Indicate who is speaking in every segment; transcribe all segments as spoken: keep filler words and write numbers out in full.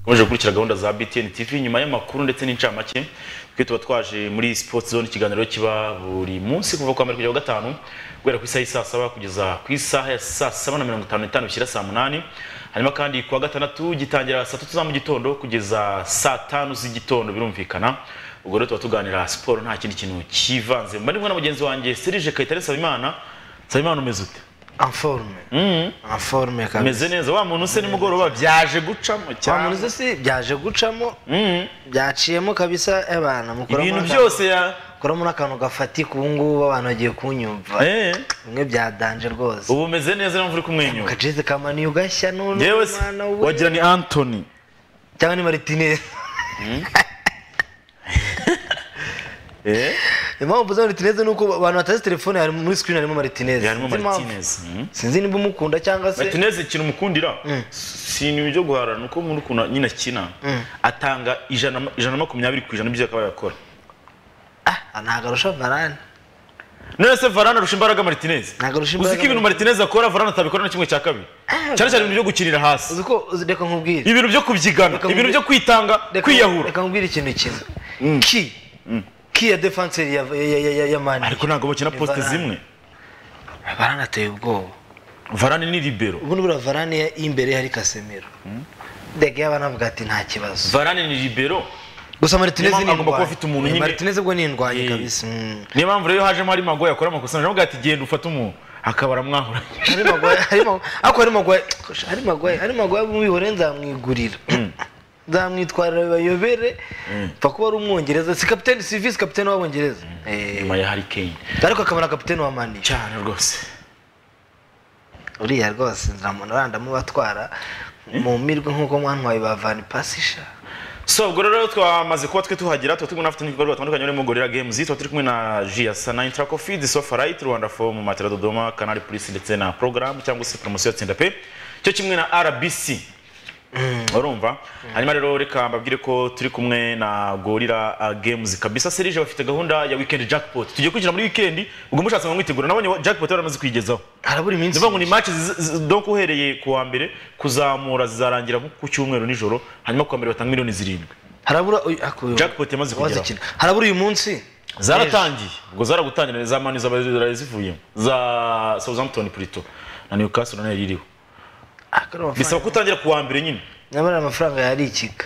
Speaker 1: Muje gukurikira gahunda za B T N T V nyuma y'amakuru ndetse n'incamake twe tuba twaje muri Sports Zone ikiganiro kiba buri munsi kuva kwa mbere kugera gatanu guhera ku isaha saa saba kugeza ku isaha ya saa saba na mirongo itanu n'itanu bishyira saa munani hanyuma kandi kwa gatandatu gitangira saa tatu za mu gitondo kugeza saa tanu z'igitondo birumvikana ubwo rero tuba tuganira sport nta kindi kintu kivanze mbari mwana mugenzi wanjye Serge Kayitare Sabimana Sabimana umeze ute
Speaker 2: en forme mm en forme kabisa
Speaker 1: meze neza wa muntu se nimugoroba byaje gucamo
Speaker 2: cyane wa muntu se byaje gucamo mm byaciyemo kabisa ebana mukora
Speaker 1: ibintu byose ya
Speaker 2: kora muri akantu gafatika ubungu abantu bagiye kunyumva
Speaker 1: eh
Speaker 2: bimwe bya danje rwose
Speaker 1: ubu meze neza n'umvuri kumwenyura
Speaker 2: kajeze kamani ugashya none
Speaker 1: mwana wagira ni Anthony
Speaker 2: cyangwa ni Martinez
Speaker 1: eh
Speaker 2: impamvu za Martinez nuko abantu batazi telefone hari muri screen harimo Martinez
Speaker 1: harimo Martinez
Speaker 2: sinzi niba umukunda cyangwa se
Speaker 1: Martinez ikintu umukundira si ni byo guharana nuko umuntu kuna nyina kina atanga ijana ijana makumyabiri ku ijana by'ibyo akaba yakora
Speaker 2: ah nagarusha Varane
Speaker 1: none se Varane arusha imbaraga Martinez
Speaker 2: nagarusha imbaraga
Speaker 1: uziko ibintu Martinez akora Varane atabikora na kimwe cya kabiri cyane cyane ibintu byo gukirira hasi
Speaker 2: uziko reka nkubwire
Speaker 1: ibintu byo kubyigana ibintu byo kwitanga kwiyahura
Speaker 2: reka nkubwire ikintu kimwe ki ki ya defense ya ya ya mani
Speaker 1: ariko ntago bakina poste zimwe
Speaker 2: Varane ateye ubwoba
Speaker 1: Varane ni libero
Speaker 2: ubu nubura Varane imbere hari Casemiro dege abana bavuga ati nta kibazo
Speaker 1: Varane ni libero
Speaker 2: gusa Martinez ni
Speaker 1: ngomba ko afite umuntu nyine
Speaker 2: Martinez bwo ni indwaye kabisa
Speaker 1: niyo mpamvu rero hajemo hari Magoya akora amakosa navuga ati genda ufata umuntu akabara mwahura
Speaker 2: hari Magoya hari ako hari Magoya hari Magoya hari Magoya mu bihorenza mwigurira zamwitwarira bayobere pakuba ari umwongereza si captain si vice captain w'abongereza
Speaker 1: eh nyuma ya Harry Kane
Speaker 2: ariko akamara captain wa Mani
Speaker 1: cyane rwose
Speaker 2: uriya rwose ndamuna randamu batwara mu mirwe nkuko mwantwaye bavana pasisha
Speaker 1: so ubwo rero twamaze kuba twe tuhagira twa tuguna afite n'ibikorwa bitandukanye muri Gorilla Games twa turi kumwe na Giasa na Intra Coffee Sofa Right Rwanda Form Matera Dodoma Canal Plus ndetse na program cyangwa se promotion tsinda pe cyo kimwe na R B C urumva hanyuma rero reka mbabwire ko turi kumwe na Gorilla Games kabisa Serge bafite gahunda ya weekend jackpot tugiye kwinjira muri weekend ubwo mushatse ngo mwitegura nabonye jackpot baramaze kwigezaho
Speaker 2: haraburi iminsi
Speaker 1: ndavuga ngo ni match donc uhereye kuwa mbere kuzamura zizarangira ku cyumweru nijoro hanyuma kuwa mbere batanga miliyoni zirindwi
Speaker 2: harabura
Speaker 1: jackpot yamaze kugera
Speaker 2: harabura uyu munsi
Speaker 1: zaratangiye ubwo zaragutangira za mani z'abazivuyemo za Southampton Pluto na Newcastle nayo iriho bisaba kutangira kuwa mbere nyine
Speaker 2: nabara amafaranga yari ikika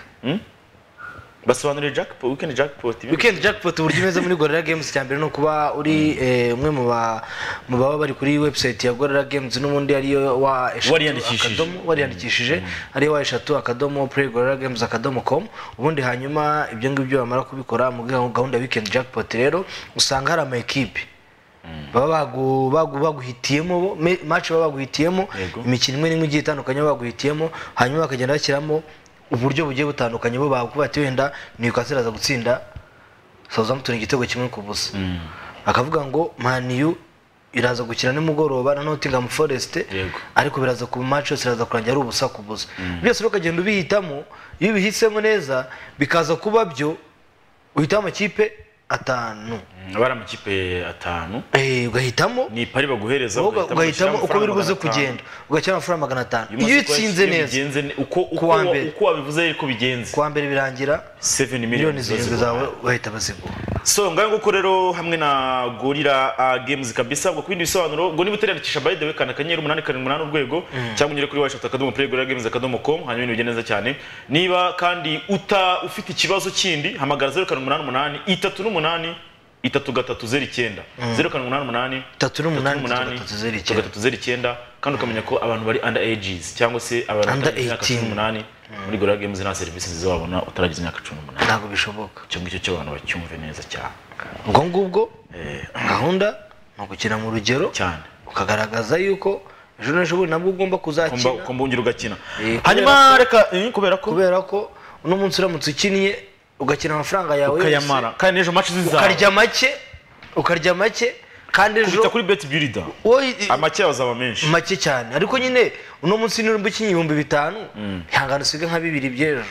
Speaker 1: basobanurira jackpot weekend jackpot
Speaker 2: weekend jackpot uburyo imeze muri Gorilla Games cyambere no kuba uri umwe mu ba mu baba bari kuri website ya Gorilla Games n'ubundi ariyo wa
Speaker 1: wariyandikishije
Speaker 2: wariyandikishije ariyo wa eshatu akadomo play gorilla games akadomo com ubundi hanyuma ibyo ngibyo bamara kubikora mu gahunda weekend jackpot rero usanga hari ama equipe baba bagu bagu baguhitiyemo match baba baguhitiyemo imikino imwe n'imwe itandukanye baguhitiyemo hanyuma bakagenda bashyiramo uburyo bugiye butandukanye bo bakubati wenda Newcastle aza gutsinda Southampton igitego kimwe ku busa akavuga ngo Man U iraza gukina nimugoroba na Nottingham Forest ariko biraza ku match yose iraza kurangira ari ubusa ku busa byose bakagenda ubihitamo iyo bihisemo neza bikaza kuba byo uhitamo amakipe atanu
Speaker 1: abara amakipe atanu
Speaker 2: eh ugahitamo
Speaker 1: ni pari baguhereza
Speaker 2: ugahitamo uko biri buze kugenda ugakira amafaranga magana atanu iyo itsinze neza
Speaker 1: uko uko uko wabivuze ko bigenze
Speaker 2: kwa mbere birangira
Speaker 1: seven
Speaker 2: miliyoni zirindwi zawe wahita bazigura
Speaker 1: so ngaho nguko rero hamwe na Gorilla Games kabisa ubwo kubindi bisobanuro ngo niba uterandikisha by the way kana kanyeru umunani karindwi umunani urwego cyangwa unyere kuri washata akadomo play gorilla games akadomo com hanyuma ibintu bigenda neza cyane niba kandi uta ufite ikibazo kindi hamagara zero karindwi umunani umunani itatu n'umunani itatu gatatu zero icyenda zero karindwi umunani umunani
Speaker 2: itatu n'umunani
Speaker 1: gatatu zero icyenda kandi ukamenya ko abantu bari under ages cyangwa se abantu bari imyaka cumi n'umunani muri Gorilla Games na services zizabona utaragize imyaka cumi n'umunani
Speaker 2: ntabwo bishoboka
Speaker 1: cyo ngicyo cyo abantu bacyumve neza cyane
Speaker 2: ubwo ngubwo gahunda no gukina mu rugero
Speaker 1: cyane
Speaker 2: ukagaragaza yuko ejo n'ejo nabwo ugomba kuzakina
Speaker 1: kumbungira ugakina hanyuma reka kubera ko
Speaker 2: kubera ko uno munsi uramutse ukiniye ugakina amafaranga yawe
Speaker 1: ukayamara kandi ejo match zizaza
Speaker 2: ukarya make ukarya make kandi ejo
Speaker 1: kubita kuri bet builder amake yazaba menshi
Speaker 2: make cyane ariko nyine uno munsi n'urumbu kinyi ibihumbi bitanu ihangana usiga nka bibiri by'ejo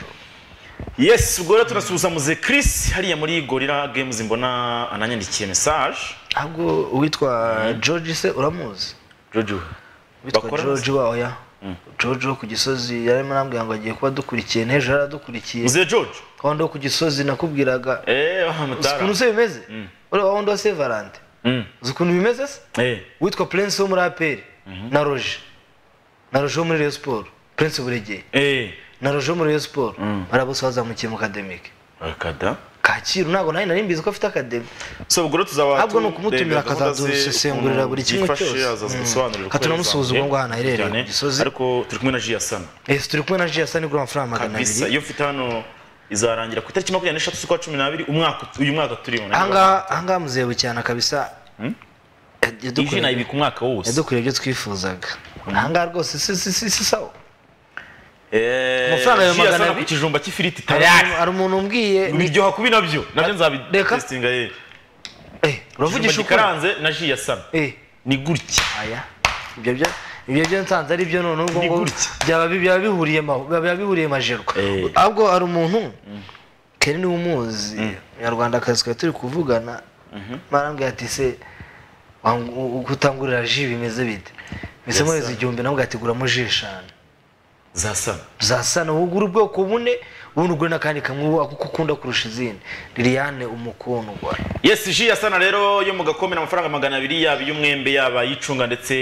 Speaker 1: yes ubwo rero turasubiza muze Chris hariya muri Gorilla Games mbona ananyandikiye message
Speaker 2: ahubwo uwitwa George se uramuzi
Speaker 1: George
Speaker 2: witwa George wa oya George wo ku Gisozi yarimo arambwira ngo agiye kuba dukurikiye n'ejo yaradukurikiye
Speaker 1: uze George
Speaker 2: wandi wo ku Gisozi nakubwiraga
Speaker 1: eh bahamutara
Speaker 2: ukuntu se bimeze uri wandi wa Sevalante ukuntu bimeze se
Speaker 1: eh
Speaker 2: witwa Prince wo muri A P R na Roger na Roger wo muri Rayon Sport Prince Buregeye
Speaker 1: eh
Speaker 2: na Roger wo muri Rayon Sport barabose bazamukiye mu academic
Speaker 1: akada
Speaker 2: Kacyiru ntago nari nari mbizi ko afite academy
Speaker 1: so ubwo tuzaba
Speaker 2: ahubwo no kumutumira akazadusesengurira buri kimwe cyose katunamusuhuza ngo hana herereye Gisozi
Speaker 1: ariko turi kumwe na Gia Sana
Speaker 2: eh turi kumwe na Gia Sana igura amafaranga magana abiri
Speaker 1: iyo mfite hano izarangira ku itariki makumyabiri n'eshatu z'ukwa cumi n'abiri umwaka uyu mwaka turimo
Speaker 2: anga anga muzewe cyane kabisa
Speaker 1: yadukuye nayo ku mwaka wose
Speaker 2: yadukuye ibyo twifuzaga anga rwose si si si sawa
Speaker 1: eh
Speaker 2: amafaranga ya magana abiri
Speaker 1: ku kijumba cy'ifiriti
Speaker 2: tayari ari umuntu umbwiye
Speaker 1: nibyo hakubi nabyo nabyo nzabitestinga ye
Speaker 2: eh uravugisha
Speaker 1: ukaranze na Gia Sana
Speaker 2: eh
Speaker 1: ni gutya
Speaker 2: aya ibyo byo ibyo byo nsanze ari byo none ubwo ngo byaba byaba bihuriye byaba bihuriye majerwa ahubwo ari umuntu keri ni umuzi nyarwanda kazi turi kuvugana marambwe ati se gutangurira ji bimeze bite bise muri igihumbi nabwo atiguramo ji eshanu
Speaker 1: za Sana
Speaker 2: za Sana ugura ubwoko bune ubundi ugura nakandi kamwe akuko ukunda kurusha izindi Liliane umukundwa
Speaker 1: yes Gia Sana rero yo mu gakomera amafaranga magana abiri yaba y'umwembe yaba yicunga ndetse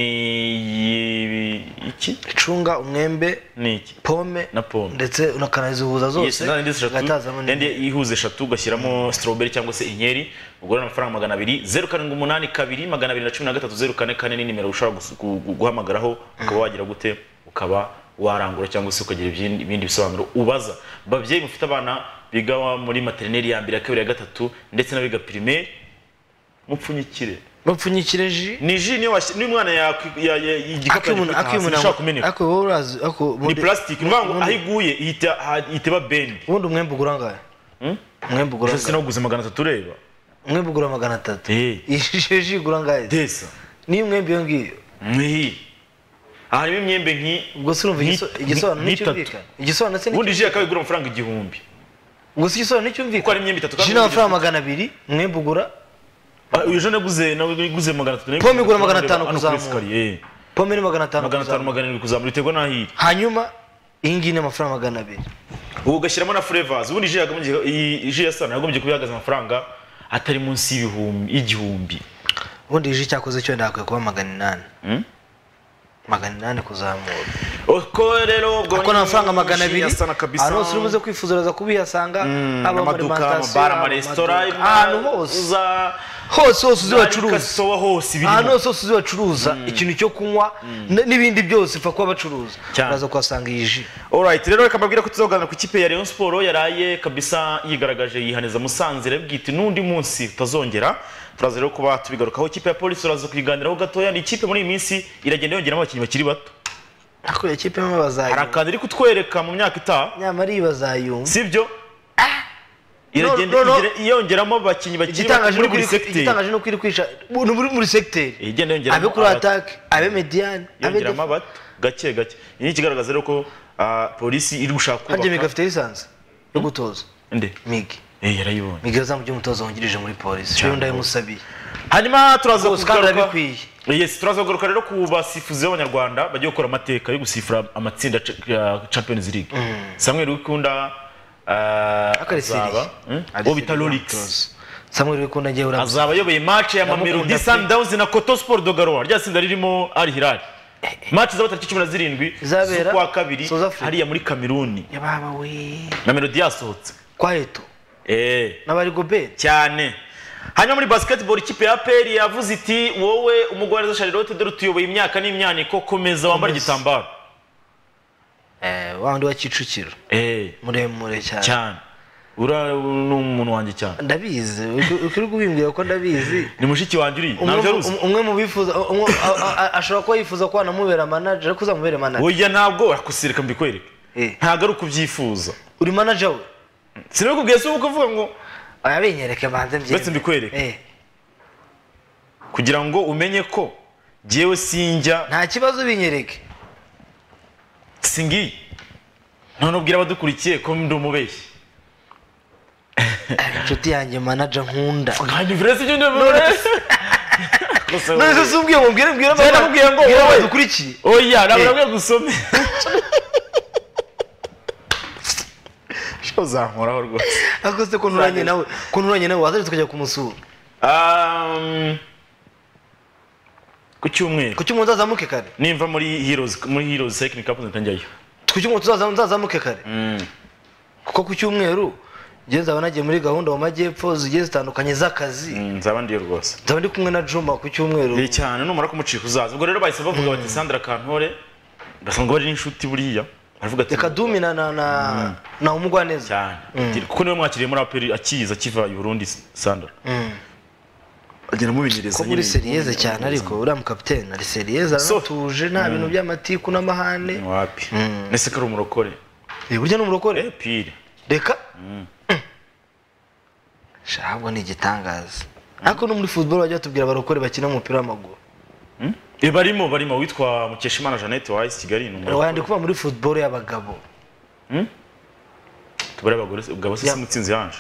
Speaker 1: ni iki
Speaker 2: icunga umwembe
Speaker 1: ni iki
Speaker 2: pome
Speaker 1: na pome
Speaker 2: ndetse unakanazihuza zose
Speaker 1: gatazamo ndi ihuze eshatu gashyiramo strawberry cyangwa se inkeri ugura amafaranga magana abiri zero karindwi umunani kabiri magana abiri na cumi na gatatu zero kane kane ni nimero ushobora guhamagaraho ukaba wagira gute ukaba warangura cyangwa se ukagira ibindi bisobanuro ubaza bavyeyi mufite abana biga muri maternelle ya mbere ya kabiri ya gatatu ndetse n'abiga primaire mupfunyikire
Speaker 2: mupfunyikire ji
Speaker 1: ni ji niyo ni umwana ya igikapu
Speaker 2: akimuna
Speaker 1: kumeneka
Speaker 2: ako worazi ako
Speaker 1: ni plastic nvango ahiguye ihita ihita bend
Speaker 2: ubundi umwembe ugura ngahe umwembe ugura
Speaker 1: ngahe sinaguze magana atatu reba
Speaker 2: umwembe ugura magana atatu ishishe ji ugura ngahe
Speaker 1: desa
Speaker 2: ni umwembe yo ngiyo
Speaker 1: mwi harimo imyembe nki
Speaker 2: ubwo se urumva igisobanuro n'icyumvikana igisobanuro se
Speaker 1: ubundi ji akabigura amafaranga igihumbi
Speaker 2: ubwo se igisobanuro n'icyumvikana
Speaker 1: kuko ari imyembe itatu
Speaker 2: kandi amafaranga magana abiri umwembe ugura
Speaker 1: uyu je naguze naguze magana atatu
Speaker 2: pome igura magana atanu kuzamura pome ni magana atanu
Speaker 1: magana atanu magana arindwi kuzamura biterwa n'ahiri
Speaker 2: hanyuma iyi ngiyi ni amafaranga magana abiri
Speaker 1: ubu ugashyiramo na flavors ubundi ji yagombye ji ya Sana yagombye kubihagaza amafaranga atari munsi y'ibihumbi igihumbi
Speaker 2: ubundi ji cyakoze cyo ndakwiye kuba magana inani magana inani kuzamura
Speaker 1: uko rero ubwo
Speaker 2: ni amafaranga magana abiri ahantu hose uribuze kwifuzuraza kubihasanga
Speaker 1: haba muri amabara amaresitora
Speaker 2: ahantu hose hose hose uzibacuruza ahantu hose hose uzibacuruza ikintu cyo kunywa n'ibindi byose upfa kuba bacuruza uraza kuhasanga iyi ji
Speaker 1: alright rero reka mbabwira ko tuzaganira ku ikipe ya Rayon Sport yaraye kabisa yigaragaje yihaniza Musanze rebwite n'undi munsi utazongera turaza rero kuba tubigarukaho ikipe ya Police uraza kuyiganiraho gatoya ni ikipe muri iyi minsi iragenda yongeramo abakinnyi bakiri bato
Speaker 2: ako ya ikipe mama bazayumva
Speaker 1: hari akandi iri kutwereka mu myaka itaha
Speaker 2: nyamara ibazayumva
Speaker 1: sibyo iragenda yongeramo abakinnyi bakiri bato muri buri secteur
Speaker 2: igitangaje no kwiri kwisha muri muri secteur
Speaker 1: igenda yongeramo
Speaker 2: abe kuri attack abe mediane
Speaker 1: yongeramo abato gake gake ni ikigaragaza rero ko polisi iri gushaka kubaka
Speaker 2: hanje migafite lisansi yo gutoza
Speaker 1: nde
Speaker 2: migi
Speaker 1: eh yarayibonye
Speaker 2: migi azamuje umutoza wongirije muri polisi cyo ndayimusabiye
Speaker 1: hanyuma turaza
Speaker 2: kugaruka bikwiye
Speaker 1: yes turaza kugaruka rero ku basifuzi b'abanyarwanda bagiye gukora amateka yo gusifura amatsinda ya Champions League Samuel Wikunda azaba o bita Lorix
Speaker 2: Samuel Wikunda ngiye uraza
Speaker 1: azaba yoboye match ya Mamelodi Sundowns na Koto Sport de Garoua rya tsinda ririmo Al Hilal match zaba tariki cumi na zirindwi z'ukwa kabiri hariya muri Cameroon
Speaker 2: yababa we
Speaker 1: Mamelodi yasohotse
Speaker 2: kwa Eto
Speaker 1: eh
Speaker 2: nabari Gobert
Speaker 1: cyane hanyuma muri basketball ikipe ya A P R yavuze iti wowe umugwaneza Charlotte dore tuyoboye imyaka n'imyaniko komeza wambara igitambaro
Speaker 2: eh wandi wa Kicukiro
Speaker 1: eh
Speaker 2: muremure cyane
Speaker 1: cyane ura n'umuntu wanjye cyane
Speaker 2: ndabizi ukiri gubimbwira ko ndabizi
Speaker 1: ni mushiki wanjye uri ntabyo ruzi
Speaker 2: umwe mu bifuza ashobora ko yifuza ko anamubera manager ko uzamubera manager
Speaker 1: oya ntabwo akusirika mbikwereke ntabwo ari ukubyifuza
Speaker 2: uri manager we
Speaker 1: sinari kubwiye se uko uvuga ngo
Speaker 2: aya binyereke banze mbye
Speaker 1: betse mbikwereke kugira ngo umenye ko jewe sinjya
Speaker 2: nta kibazo binyereke
Speaker 1: singi none ubwira abadukurikiye ko ndi umubeshyi
Speaker 2: inshuti yanjye manager nkunda
Speaker 1: kandi vrese cyo ndabure
Speaker 2: none se umbwiye ngo mbwire mbwire
Speaker 1: Zena mubwiye ngo wowe
Speaker 2: dukurikiye
Speaker 1: oya nabwo gusome Sho zankoraho rwose
Speaker 2: akoze ko nturanye nawe ko nturanye nawe wazaje tukajya kumusura
Speaker 1: um ku cyumweru
Speaker 2: ku cyumweru uzazamuke kare
Speaker 1: nimva muri Heroes muri Heroes Cycling Cup ntanjyayo
Speaker 2: ku cyumweru tuzazamuke kare
Speaker 1: mm
Speaker 2: kuko ku cyumweru ngiye nzaba nagiye muri gahunda mu majyepfo zigiye zitandukanye z'akazi
Speaker 1: nzaba ndiyo rwose
Speaker 2: nzaba ndi kumwe na Juma ku cyumweru
Speaker 1: ye cyane numara kumucika uzaza ubwo rero bahise bavuga bati Sandra Kantore basanga bari n'inshuti buriya aravuga ati
Speaker 2: reka dumi na na na umugwa neza
Speaker 1: cyane kuko niwe mwakiriye muri aperi akiza kiva i Burundi Sandra agenda mubinyereza
Speaker 2: nyine ko muri serieze cyane ariko uriya mu capitaine ari serieze aratuje nta bintu by'amatiku n'amahane
Speaker 1: wapi nese kari umurokore
Speaker 2: eh burya n'umurokore
Speaker 1: eh pire
Speaker 2: reka shabwo ni igitangaza ariko no muri football bajya tubwira abarokore bakina umupira w'amaguru
Speaker 1: eh barimo barimo witwa Mukeshimana Jeannette wa Kigali
Speaker 2: n'umurokore wandi kuba muri football y'abagabo
Speaker 1: hm tubare abagore ubwo bose simutsinzi yanje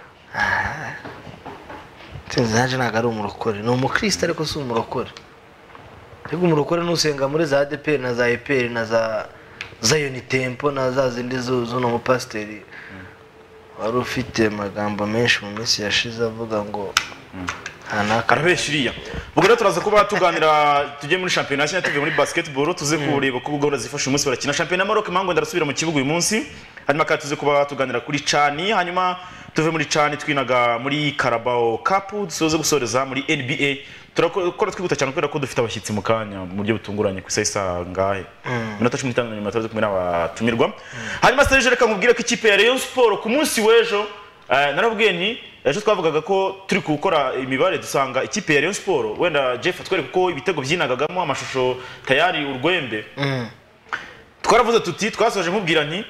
Speaker 2: Tinzi naje naga ari umurokore no umukristo ariko si umurokore ariko umurokore nusenga muri za A D P na za E P R na za Zion Temple na za zindi zo zo no mupasteri wari ufite amagambo menshi mu minsi yashize avuga ngo hanaka
Speaker 1: arabeshiriya ubwo rero turaza kuba tuganira tujye muri championnat cyane tuvuye muri basketball tuze kureba ko gahunda zifasha umunsi barakina championnat Maroc mango ndarasubira mu kibuga uyu munsi hanyuma kandi tuze kuba tuganira kuri Chani hanyuma tuve muri Chani twinaga muri Carabao Cup dusoze gusoreza muri N B A turakora twihuta cyane kubera ko dufite abashyitsi mu kanya mu buryo butunguranye ku isaha ngahe minota cumi n'itanu nyuma tuze kumira abatumirwa hanyuma Serge reka nkubwire ko ikipe ya Rayon Sport ku munsi w'ejo narabwiye nti ejo twavugaga ko turi gukora imibare dusanga ikipe ya Rayon Sport wenda Jeff atwereka ko ibitego byinagagamo amashusho tayari urwembe twaravuze tuti twasoje nkubwira nti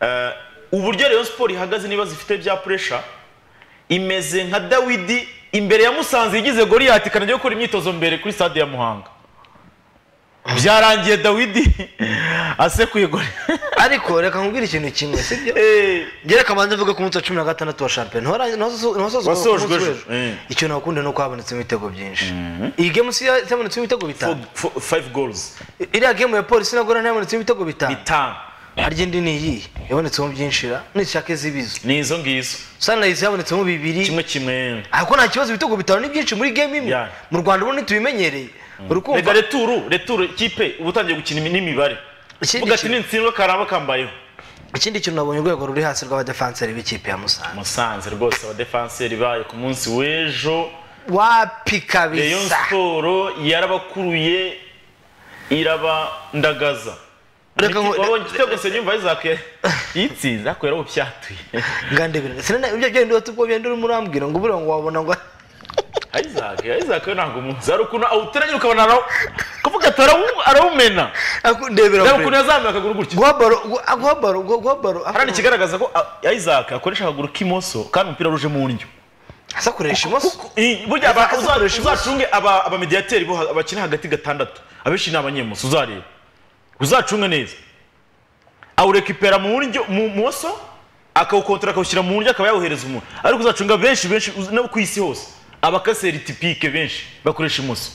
Speaker 1: uburyo Rayon Sport ihagaze niba zifite bya pressure imeze nka Dawidi imbere ya Musanze yigize Goliath kanajye gukora imyitozo mbere kuri stade ya Muhanga byarangiye Dawidi asekuye Goliath
Speaker 2: ariko reka nkubwira ikintu kimwe sibyo eh ngere kamanze vuga ku munsi wa cumi na gatandatu wa champion wasojwe icyo nakunde no kwabonetse ibitego byinshi iyi game si yabonetse ibitego bitanu
Speaker 1: five goals
Speaker 2: iriya game ya Police na Gora yabonetse ibitego bitanu
Speaker 1: bitanu
Speaker 2: Argentine ni iyi yabonetse mu byinshira n'ishake zibizo
Speaker 1: nizo ngizo
Speaker 2: Sunrise yabonetse mu bibiri
Speaker 1: kimwe kimwe
Speaker 2: ariko nta kibazo ibitego bitanu ni byinshi muri game imwe mu Rwanda ubu ntitubimenyereye
Speaker 1: urukumva rega returu returu kipe ubutangiye gukina n'imibare vuga ati nintsindwa karaba kambayeho
Speaker 2: ikindi kintu nabonye urwego ruri hasi rw'aba defenseur b'ikipe ya Musanze
Speaker 1: Musanze rwose aba defenseur baye ku munsi w'ejo
Speaker 2: wapi kabisa
Speaker 1: Rayon Sport yarabakuruye iraba ndagaza reka ngo wabonye igitego se nyumva Isaac yitsinza ko yaraho byatuye
Speaker 2: ngandebera sinana ibyo byo ndo tubwo byendo urumurambwira ngo buri ngo wabona ngo
Speaker 1: Isaac Isaac ntango muzaro kuno awuteranye ukabona araho kuvuga tora arawumena
Speaker 2: akundebera
Speaker 1: rero kuno yazamuye akaguru gutyo
Speaker 2: gwabaro gwabaro gwabaro
Speaker 1: harani kigaragaza ko Isaac akoresha akaguru k'imoso kandi umupira ruje mu ndyo
Speaker 2: asa kuresha imoso
Speaker 1: burya uzacunge aba aba mediateur bo abakina hagati gatandatu abeshi n'abanyemoso uzareba uzacunge neza awurekipera mu ndyo mu moso akawukontra akawushyira mu ndyo akaba yawohereza umuntu ariko uzacunga benshi benshi no ku isi hose abakaseri typique benshi bakoresha imoso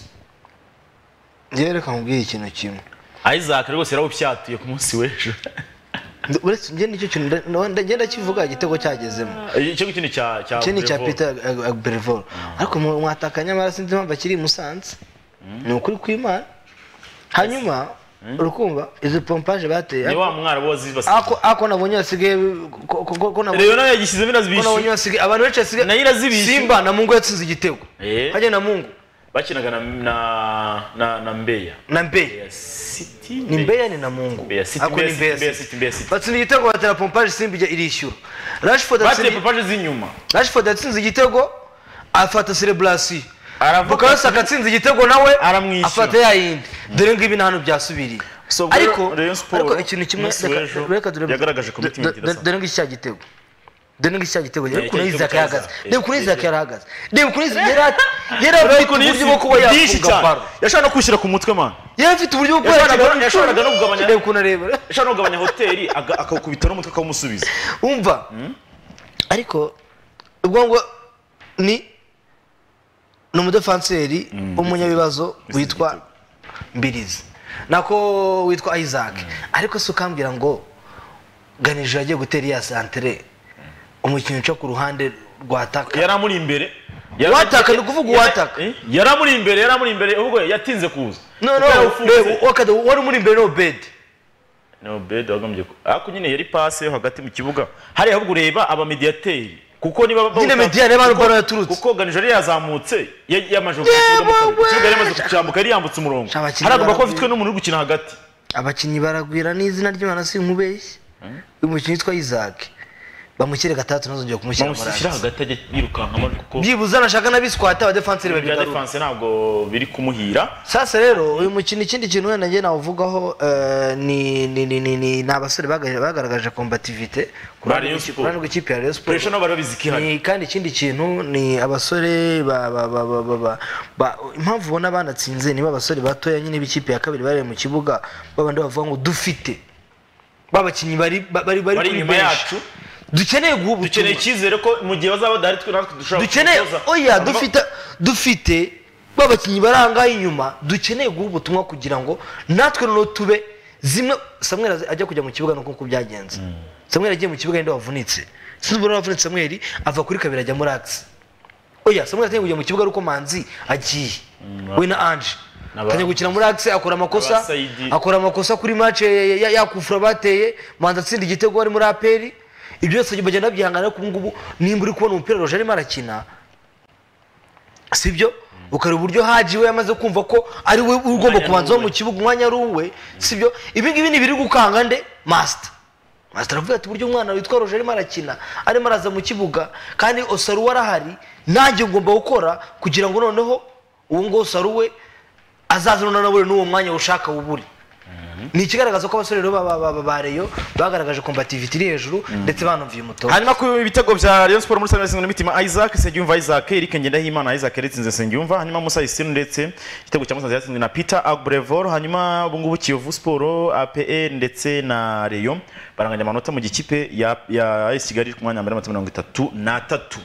Speaker 2: ngere kamubwiye ikintu kimwe
Speaker 1: Isaac rwose yarawupyatuye ku munsi w'ejo
Speaker 2: uretse nge nicyo kintu ndagenda kivuga igitego cyagezemo
Speaker 1: icyo kintu cya cya
Speaker 2: kintu cya Peter Berevol ariko mwatakanya mara sinzi mpamvu akiri Musanze ni ukuri kw'Imana hanyuma urukumva izo pompage bateye
Speaker 1: ni wa mwara bozi basi
Speaker 2: ako ako nabonye asigaye ko nabonye
Speaker 1: rero nayo yagishyize birazibishe
Speaker 2: nabonye asigaye abantu benshi asigaye
Speaker 1: nayo irazibishe
Speaker 3: Simba na Mungu yatsinze igitego haje na Mungu
Speaker 1: bakinaga na na na, na Mbeya
Speaker 2: na Mbeya
Speaker 1: City
Speaker 2: ni Mbeya ni na Mungu
Speaker 1: Mbeya City
Speaker 2: ako ni
Speaker 1: Mbeya City Mbeya City
Speaker 2: batsinze igitego batera pompage Simba ijya irishyura Rashford
Speaker 1: atsinze pompage z'inyuma
Speaker 2: Rashford atsinze igitego afata celebration aravuga ko akatsinze igitego nawe afata yayindi dore ngibi nta hantu byasubiriye ariko ariko ikintu kimwe reka
Speaker 1: yagaragaje commitment
Speaker 2: dore ngibi cya gitego dore ngibi cya gitego rero kuna Isaac yahagaze rero kuna Isaac yarahagaze rero kuna Isaac yari yari afite uburyo bwo kuba yafunga paro
Speaker 1: yashaka no kwishyira ku mutwe man
Speaker 2: yari afite uburyo bwo kuba
Speaker 1: yashaka no kugabanya
Speaker 2: rero kuna reba
Speaker 1: yashaka no kugabanya hoteli akakubita no mutwe akawumusubiza
Speaker 2: umva ariko ubwo ngo ni ni umudefanseri w'umunyabibazo witwa Mbirizi nako witwa Isaac ariko se ukambwira ngo Ganijuru yagiye gutera iya santere umukinnyi uca ku ruhande rwataka
Speaker 1: yaramuri imbere
Speaker 2: wataka ni kuvuga wataka
Speaker 1: yaramuri imbere yaramuri imbere ubwo yatinze kuza
Speaker 2: no no wakada wari muri imbere no bed
Speaker 1: no bed wagambye ako nyine yari passe yo hagati mu kibuga hari ahubwo ureba aba mediateur kuko niba
Speaker 2: nyine mediateur bari baro yaturutse
Speaker 1: kuko Ganijuru yazamutse yamaje kukibuga yamaze kucyambuka yari yambutse umurongo haragomba ko afitwe n'umuntu uri gukina hagati
Speaker 2: abakinyi baragwira n'izina ry'Imana si nkubeshye umukinnyi witwa Isaac bamukire gatatu nazongeye kumushyira
Speaker 1: muri ati hagati ajye yirukankamo kuko
Speaker 2: byibuza nashaka nabiskwata aba defenseur
Speaker 1: bari ya defense ntabwo biri kumuhira
Speaker 2: sasa rero uyu mukino ikindi kintu wenda ngiye navugaho ni ni ni ni nabasore bagaragaje combativité kurana rw'ikipe ya Rayon Sport
Speaker 1: pressure no barabizi kihari
Speaker 2: kandi ikindi kintu ni abasore ba ba impamvu ubona banatsinze niba abasore batoya nyine b'ikipe ya kabiri bari mu kibuga babandi bavuga ngo dufite babakinyi bari bari bari
Speaker 1: inyuma yacu
Speaker 2: dukeneye gubu
Speaker 1: dukeneye ikizere ko mu gihe bazaba dari twe natwe dushobora
Speaker 2: dukeneye oya dufite dufite babakinyi baranga inyuma dukeneye gubu ubutumwa kugira ngo natwe no tube zimwe Samuel ajya kujya mu kibuga nuko uko byagenze Samuel agiye mu kibuga inde wavunitse sinubura wavunitse Samuel ava kuri kabiri ajya muri axe oya Samuel agiye kujya mu kibuga ruko Manzi agiye we na Ange kanye gukina muri axe akora amakosa akora amakosa kuri match yakufura bateye Manzi atsinda igitego ari muri aperi ibyo byose bagenda byihangana ku ngubu nimba uri kubona umupira Roger arimo arakina sibyo ukari uburyo Haji we yamaze kumva ko ari we ugomba kubanza mu kibuga umwanya ruwe sibyo ibi ngibi ni biri gukanga nde master master avuga ati buryo umwana witwa Roger arimo arakina arimo araza mu kibuga kandi Osaru warahari nanjye ngomba gukora kugira ngo noneho uwo ngo Osaru we azazana nawe n'uwo mwanya ushaka wuburi ni ikigaragaza ko abasore ba Rayon bagaragaje combativity iri hejuru ndetse banomviye umutoza
Speaker 1: hanyuma ku bitego bya Rayon Sport muri Sanganya n'imitima Isaac Sengiyumva Isaac Eric Ngendahimana Isaac yaritsinze Sengiyumva hanyuma Musa Isinu ndetse igitego cya Musanze yatsinzwe na Peter Agbrevor hanyuma ubu ngubu Kiyovu Sport A P R ndetse na Rayon baranganya amanota mu gikipe ya ya A S Kigali ku mwanya wa mirongo itatu na tatu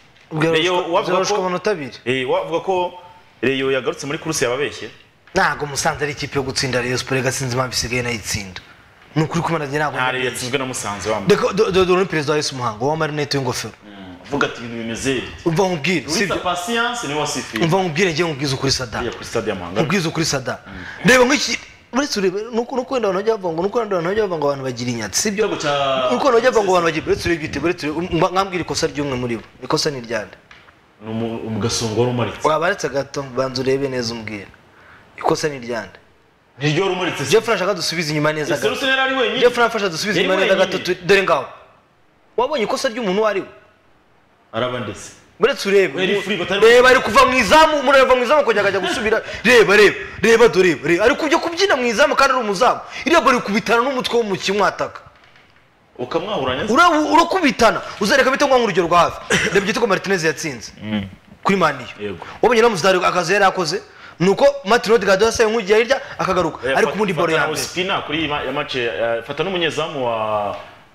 Speaker 2: Rayon wavuga ko amanota abiri
Speaker 1: eh wavuga ko Rayon yagarutse muri kuruse yababeshye
Speaker 2: ntago Musanze ari ikipe yo gutsinda Rayon Sport gasinze impamvu isigaye nayitsinda nukuri kumana njye ntago
Speaker 1: ntari yatsinzwe na Musanze wambaye
Speaker 2: deko do perezida wa Yesu Muhango wa Marinette y'ingofero
Speaker 1: vuga ati ibintu bimeze
Speaker 2: umva nkubwire
Speaker 1: sibyo patience ni wasifi
Speaker 2: umva nkubwire njye nkubwiza ukuri Sada
Speaker 1: ya kuri stade ya Muhanga
Speaker 2: nkubwiza ukuri Sada reba nk'iki uretse urebe nuko nuko wenda abantu bajya bavuga ngo nuko wenda abantu bajya bavuga ngo abantu bagira inyatsi sibyo nuko abantu bajya bavuga ngo abantu bagira uretse urebe igitego uretse ngambwira ikosa ry'umwe muri bo ikosa ni ryande
Speaker 1: umugasongo rumaritse
Speaker 2: wabaretse gato banza urebe neza umbwira ikosa ni ryande
Speaker 1: niryo rumuritse
Speaker 2: je flash akadusubiza inyuma neza
Speaker 1: gato Ese ari wenyine
Speaker 2: je flash adusubiza inyuma neza gato dore ngaho wabonye ikosa ry'umuntu wari we
Speaker 1: arabandese
Speaker 2: buretse urebe reba ari kuva mu izamu mureva mu izamu kujya kujya gusubira reba reba reba dore reba ari kujya kubyina mu izamu kandi ari umuzamu iriya bari kubitana n'umutwe wo mu kimwataka
Speaker 1: ukamwahuranya
Speaker 2: urakubitana uzareka bita ngo urugero rwa hafi reba igitego Martinez yatsinze kuri Maniyo wabonye namuzari akazi yari akoze nuko Martin Odegaard yase nkugiye hirya akagaruka ari ku mundi boro ya mbere
Speaker 1: spina kuri ya match fata n'umunyezamu wa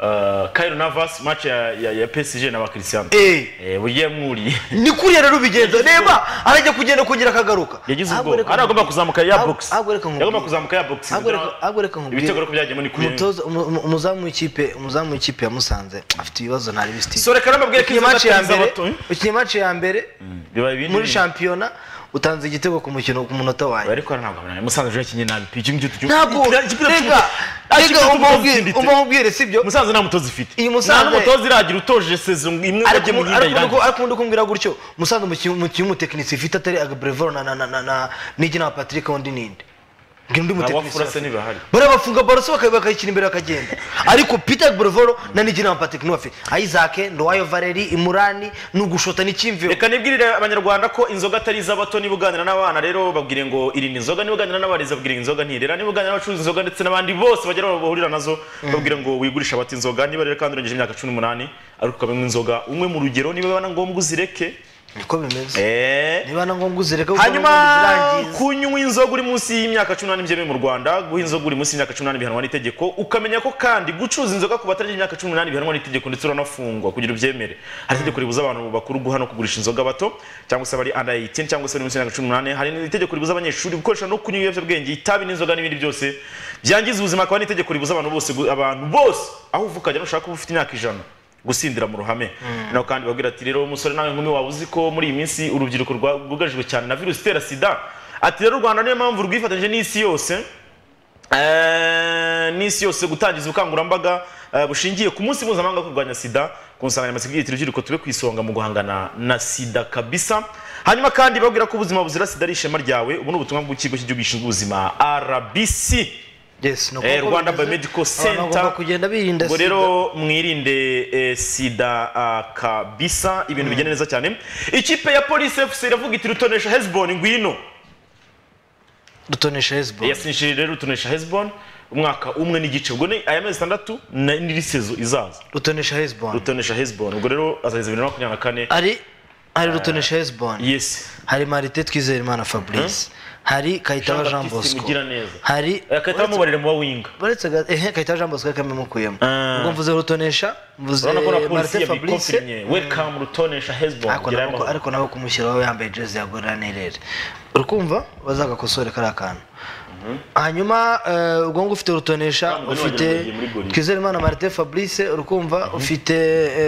Speaker 1: Kairo Navas match ya ya P S G na ba Cristiano eh bugiye mwuri
Speaker 2: ni kuri rero bigenza reba arajya kugenda kugira akagaruka
Speaker 1: yagize ubwo aragomba kuzamuka ya box yagomba kuzamuka ya box
Speaker 2: agoreka nkubwiye
Speaker 1: ibitego ko byagemo ni kuri
Speaker 2: umutoza umuzamu w'ikipe umuzamu w'ikipe ya Musanze afite ibibazo ntari bisiti
Speaker 1: so reka nambabwire ko
Speaker 2: match ya mbere iki match ya mbere muri championnat utanze igitego ku mukino ku munota wayo
Speaker 1: ariko ntabwo abana Musanze je kinye nabi pije ngicyo
Speaker 2: ntabwo rega rega umubwire umubwire sibyo
Speaker 1: Musanze nta mutozi ifite
Speaker 2: iyi Musanze
Speaker 1: nta mutozi iragira utoje saison imwe bajye mu yindi
Speaker 2: ariko ariko ndi kumbwira gutyo Musanze mu kimu technique ifite atari Agbrevor na na na na nigina Patrick Ondininde ngindi mu technique bara bafunga Barca bakayikina imbere bakagenda ariko Peter Agbrevor na nigina Patrick Nofe Isaac Ndowayo Valeri Imurani nugushota n'ikimviro
Speaker 1: reka nibwirire abanyarwanda ko inzoga atari z'abato nibuganira n'abana rero babwire ngo iri ni inzoga nibuganira n'abariza babwire inzoga ntirera nibuganira n'abacuruza inzoga ndetse n'abandi bose bagera bahurira nazo babwire ngo wigurisha abati inzoga niba rero kandi urengeje imyaka cumi n'umunani ariko ukabanywa inzoga umwe mu rugero niba bana ngombwa uzireke
Speaker 2: niko bimeze
Speaker 1: eh
Speaker 2: niba na ngombwa uzereka
Speaker 1: hanyuma kunywa inzoga uri munsi y'imyaka cumi n'umunani byemewe mu Rwanda guha inzoga uri munsi y'imyaka cumi n'umunani bihanwa n'itegeko ukamenya ko kandi gucuruza inzoga ku batari imyaka cumi n'umunani bihanwa n'itegeko ndetse uranafungwa kugira ubyemere hari itegeko ribuza abantu bakuru guha no kugurisha inzoga bato cyangwa se bari under eighteen cyangwa se munsi y'imyaka cumi n'umunani hari itegeko ribuza abanyeshuri gukoresha no kunywa ibiyobyabwenge itabi n'inzoga n'ibindi byose byangiza ubuzima akaba n'itegeko ribuza abantu bose abantu bose aho uvuka ajya ushaka ufite imyaka ijana gusindira mu ruhame naho kandi babwira ati rero umusore nawe nkumi waba uzi ko muri iyi minsi urubyiruko rwugarijwe cyane na virusi itera sida ati rero u Rwanda niyo mpamvu rwifatanyije n'isi yose n'isi yose gutangiza ubukangurambaga bushingiye ku munsi mpuzamahanga wo kurwanya sida ku nsanganyamatsiko igira iti urubyiruko tube ku isonga mu guhangana na sida kabisa hanyuma kandi babwira ko ubuzima buzira sida ari ishema ryawe ubu ni ubutumwa bw'ikigo cy'igihugu gishinzwe ubuzima R B C
Speaker 2: yes no
Speaker 1: eh Rwanda Biomedical Center
Speaker 2: kugenda birinda
Speaker 1: sida rero mwirinde eh, sida uh, kabisa ibintu bigenda neza cyane ikipe ya Police F C iravuga iti rutonesha Hezbon ngwino
Speaker 2: rutonesha Hezbon
Speaker 1: yasinishije rero rutonesha Hezbon umwaka umwe n'igice ubwo ni aya mezi atandatu n'iri sezo izaza
Speaker 2: rutonesha Hezbon
Speaker 1: rutonesha Hezbon ubwo rero azageza bibiri na makumyabiri na kane
Speaker 2: ari ari rutonesha Hezbon
Speaker 1: yes
Speaker 2: hari Marite Twizerimana Fabrice hari Kayitaba Jean Bosco hari
Speaker 1: Kayitaba mubarire mu winga
Speaker 2: baretse eh Kayitaba Jean Bosco kamemukuyemo ubwo mvuze rutonesha mvuze
Speaker 1: Marite Fabrice welcome rutonesha Hezbon
Speaker 2: ariko ariko naho kumushyiraho yambaye jersey ya Goranirere urukumva bazagakosore karakana hanyuma ubwo ngo ufite rutonesha ufite Twizerimana Marite Fabrice urukumva ufite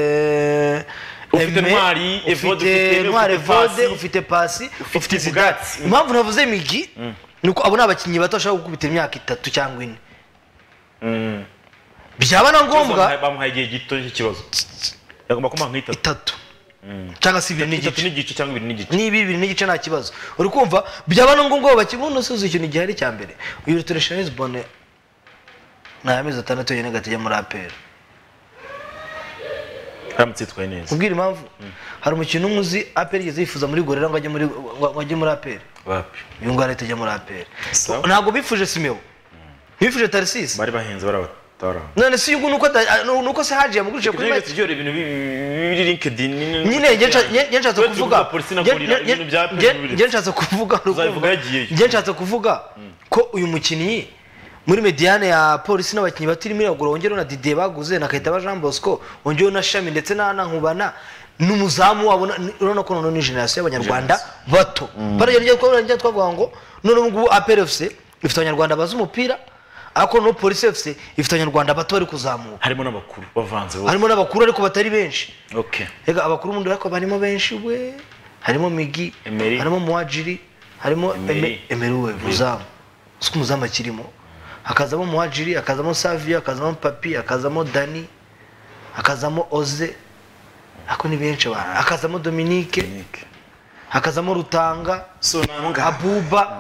Speaker 1: ufite ntwari
Speaker 2: ufite ntwari Evode ufite Pasi ufite Zidane impamvu navuze Migi nuko abo nabakinyi batashaka gukubita imyaka itatu cyangwa ine byaba na ngombwa
Speaker 1: bamuhaye igihe gito cy'ikibazo yagomba kuma nk'itatu
Speaker 2: itatu cyangwa si ibiri n'igice
Speaker 1: n'igice cyangwa ibiri n'igice
Speaker 2: ni ibiri n'igice nta kibazo uri kumva byaba na ngombwa bakibuno suzu ikintu gihari cya mbere uyu Rutonesha Hezbon na amezi atandatu yene gatije muri A P R
Speaker 1: Ramutse twaye neza
Speaker 2: ubwira impamvu hari umukino umuzi A P R yeze yifuza muri Gorera ngo ajye muri ngo ajye muri A P R
Speaker 1: wapi
Speaker 2: yungu arete ajya muri A P R ntago bifuje Simeo bifuje Tarsis
Speaker 1: bari bahenze barabatara
Speaker 2: none si yuko nuko nuko se haje yamugurije kuri
Speaker 1: match byo ibintu biri LinkedIn
Speaker 2: nyine nge nshatse kuvuga nge nshatse kuvuga nge nshatse kuvuga ko uyu mukinnyi muri mediane ya polisi n'abakinyi batirimo iragura wongero na Didier baguze na Kayitaba Jean Bosco wongero na Shami ndetse na Nkubana n'umuzamu wabona urona ko none ni generation y'abanyarwanda bato baraje ngiye ko ngiye twavuga ngo none ubu A P R F C ifite abanyarwanda bazi umupira ako no polisi F C ifite abanyarwanda bato bari kuzamuka
Speaker 1: harimo n'abakuru bavanze bose
Speaker 2: harimo n'abakuru ariko batari benshi
Speaker 1: okay
Speaker 2: ega abakuru mu ndako barimo benshi we harimo Migi harimo Muajiri harimo Emeruwe muzamu suko muzamu akirimo akazamo Muajiri akazamo Savio akazamo Papi akazamo Dani akazamo Oze ako ni benshi bana akazamo Dominique akazamo Rutanga
Speaker 1: so namanga
Speaker 2: Abuba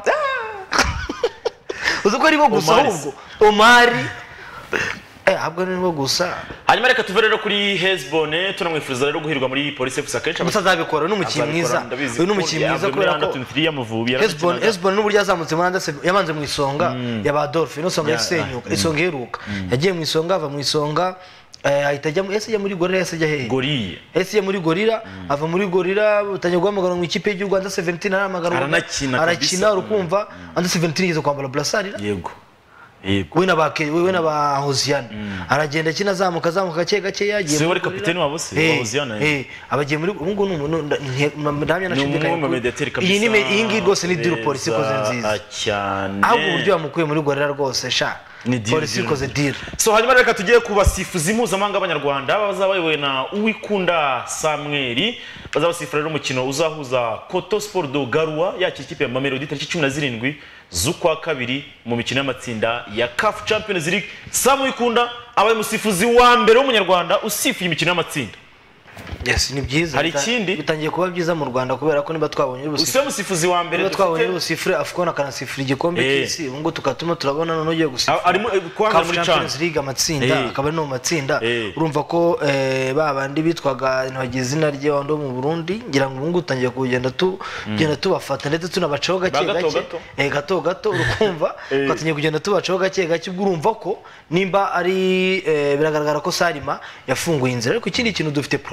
Speaker 2: uzuko ari bo gusa ahubwo Omari eh abwo ni bo gusa
Speaker 1: hanyuma reka tuve rero kuri Hezbon tunamwifuriza rero guhirwa muri Police F C akenshi
Speaker 2: musazabikora n'umukinnyi mwiza uyu n'umukinnyi mwiza kubera ko Hezbon Hezbon n'uburyo yazamutse muri andase yamanze mu isonga yaba Adolphe no songa yasenyuka isonga heruka yagiye mu isonga ava mu isonga ahita ajya ese ajya muri Gorira ese ajya he
Speaker 1: Gorilla
Speaker 2: ese ajya muri Gorira ava muri Gorira utangiye guhamagara mu ikipe y'u Rwanda seventeen aramagara arakina urukumva under seventeen yizo kwambara brassard
Speaker 1: yego yego
Speaker 2: we nabake we naba Hosiane aragenda kina zamuka zamuka gake gake yagiye
Speaker 1: muri kapiteni wa bose Hosiane
Speaker 2: eh abagiye muri ubungu n'umuntu ndamya nashidikanye iyi ni iyi ngi rwose ni diro polisi koze nziza
Speaker 1: cyane
Speaker 2: ahubwo uburyo yamukuye muri Gorira rwose sha polisi koze diro
Speaker 1: so hanyuma reka tugiye kubasifuza impuzamahanga abanyarwanda bazaba bayobowe na Uwikunda Samuel bazabasifura rero umukino uzahuza Koto Sport do Garua yakira ikipe ya Mamelodi tariki cumi na zirindwi z'ukwa kabiri mu mikino y'amatsinda ya C A F Champions League Samuel Uwikunda abaye umusifuzi wa mbere w'umunyarwanda usifuye imikino y'amatsinda
Speaker 2: yes ni byiza
Speaker 1: hari ikindi
Speaker 2: bitangiye kuba byiza mu Rwanda kubera ko niba twabonye
Speaker 1: ubusifuri umusifuzi wa mbere
Speaker 2: twabonye ubusifuri Afcon akanasifura igikombe cy'isi ubwo tukatuma turabona none ugiye gusifura
Speaker 1: arimo kwanga muri
Speaker 2: Champions League amatsinda akaba no matsinda urumva ko babandi bitwaga ntibagize izina rye wando mu Burundi ngira ngo ubungu utangiye kugenda tu genda tubafata ndetse tunabacaho gake gake eh gato gato urukumva batangiye kugenda tubacaho gake gake ubwo urumva ko nimba ari biragaragara ko Salima yafunguye inzira ariko ikindi kintu dufite profit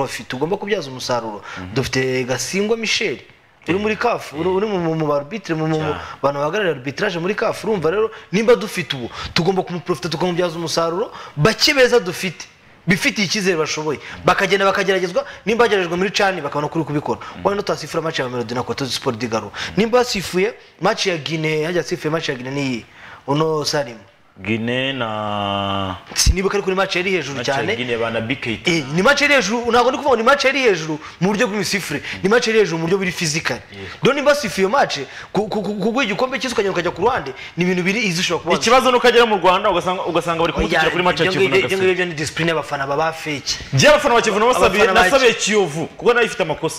Speaker 2: tugomba kubyaza umusaruro dufite Gasingwa Michel uri muri kafu uri mu arbitre mu bantu bahagarara arbitrage muri kafu urumva rero nimba dufite ubu tugomba kumuprofita tukamubyaza umusaruro bake beza dufite bifitiye icyizere bashoboye bakagenda bakageragezwa nimba bagerejwe muri cani bakabona kuri kubikora wano tutasifura match ya Melody na Cote Sport Digaro nimba basifuye match ya Guinea hajya sifuye match ya Guinea ni uno Salim
Speaker 1: Guinea na
Speaker 2: sinibuka kuri match yari hejuru cyane
Speaker 1: Guinea bana B K T
Speaker 2: eh ni match yari hejuru ntabwo ndi kuvuga ni match yari hejuru mu buryo bw'imisifure ni match yari hejuru mu buryo buri physical doni basifuye match kugwa igikombe cy'isuka cyane ukajya ku ruhande ni ibintu biri izishobora kuba
Speaker 1: ikibazo no kagera mu Rwanda ugasanga ugasanga bari kumukira kuri match ya Kivu na
Speaker 2: Gasogi ibyo ni discipline y'abafana baba fake
Speaker 1: je abafana ba Kivu nabasabiye nasabiye Kiyovu kuko nayo ifite amakosa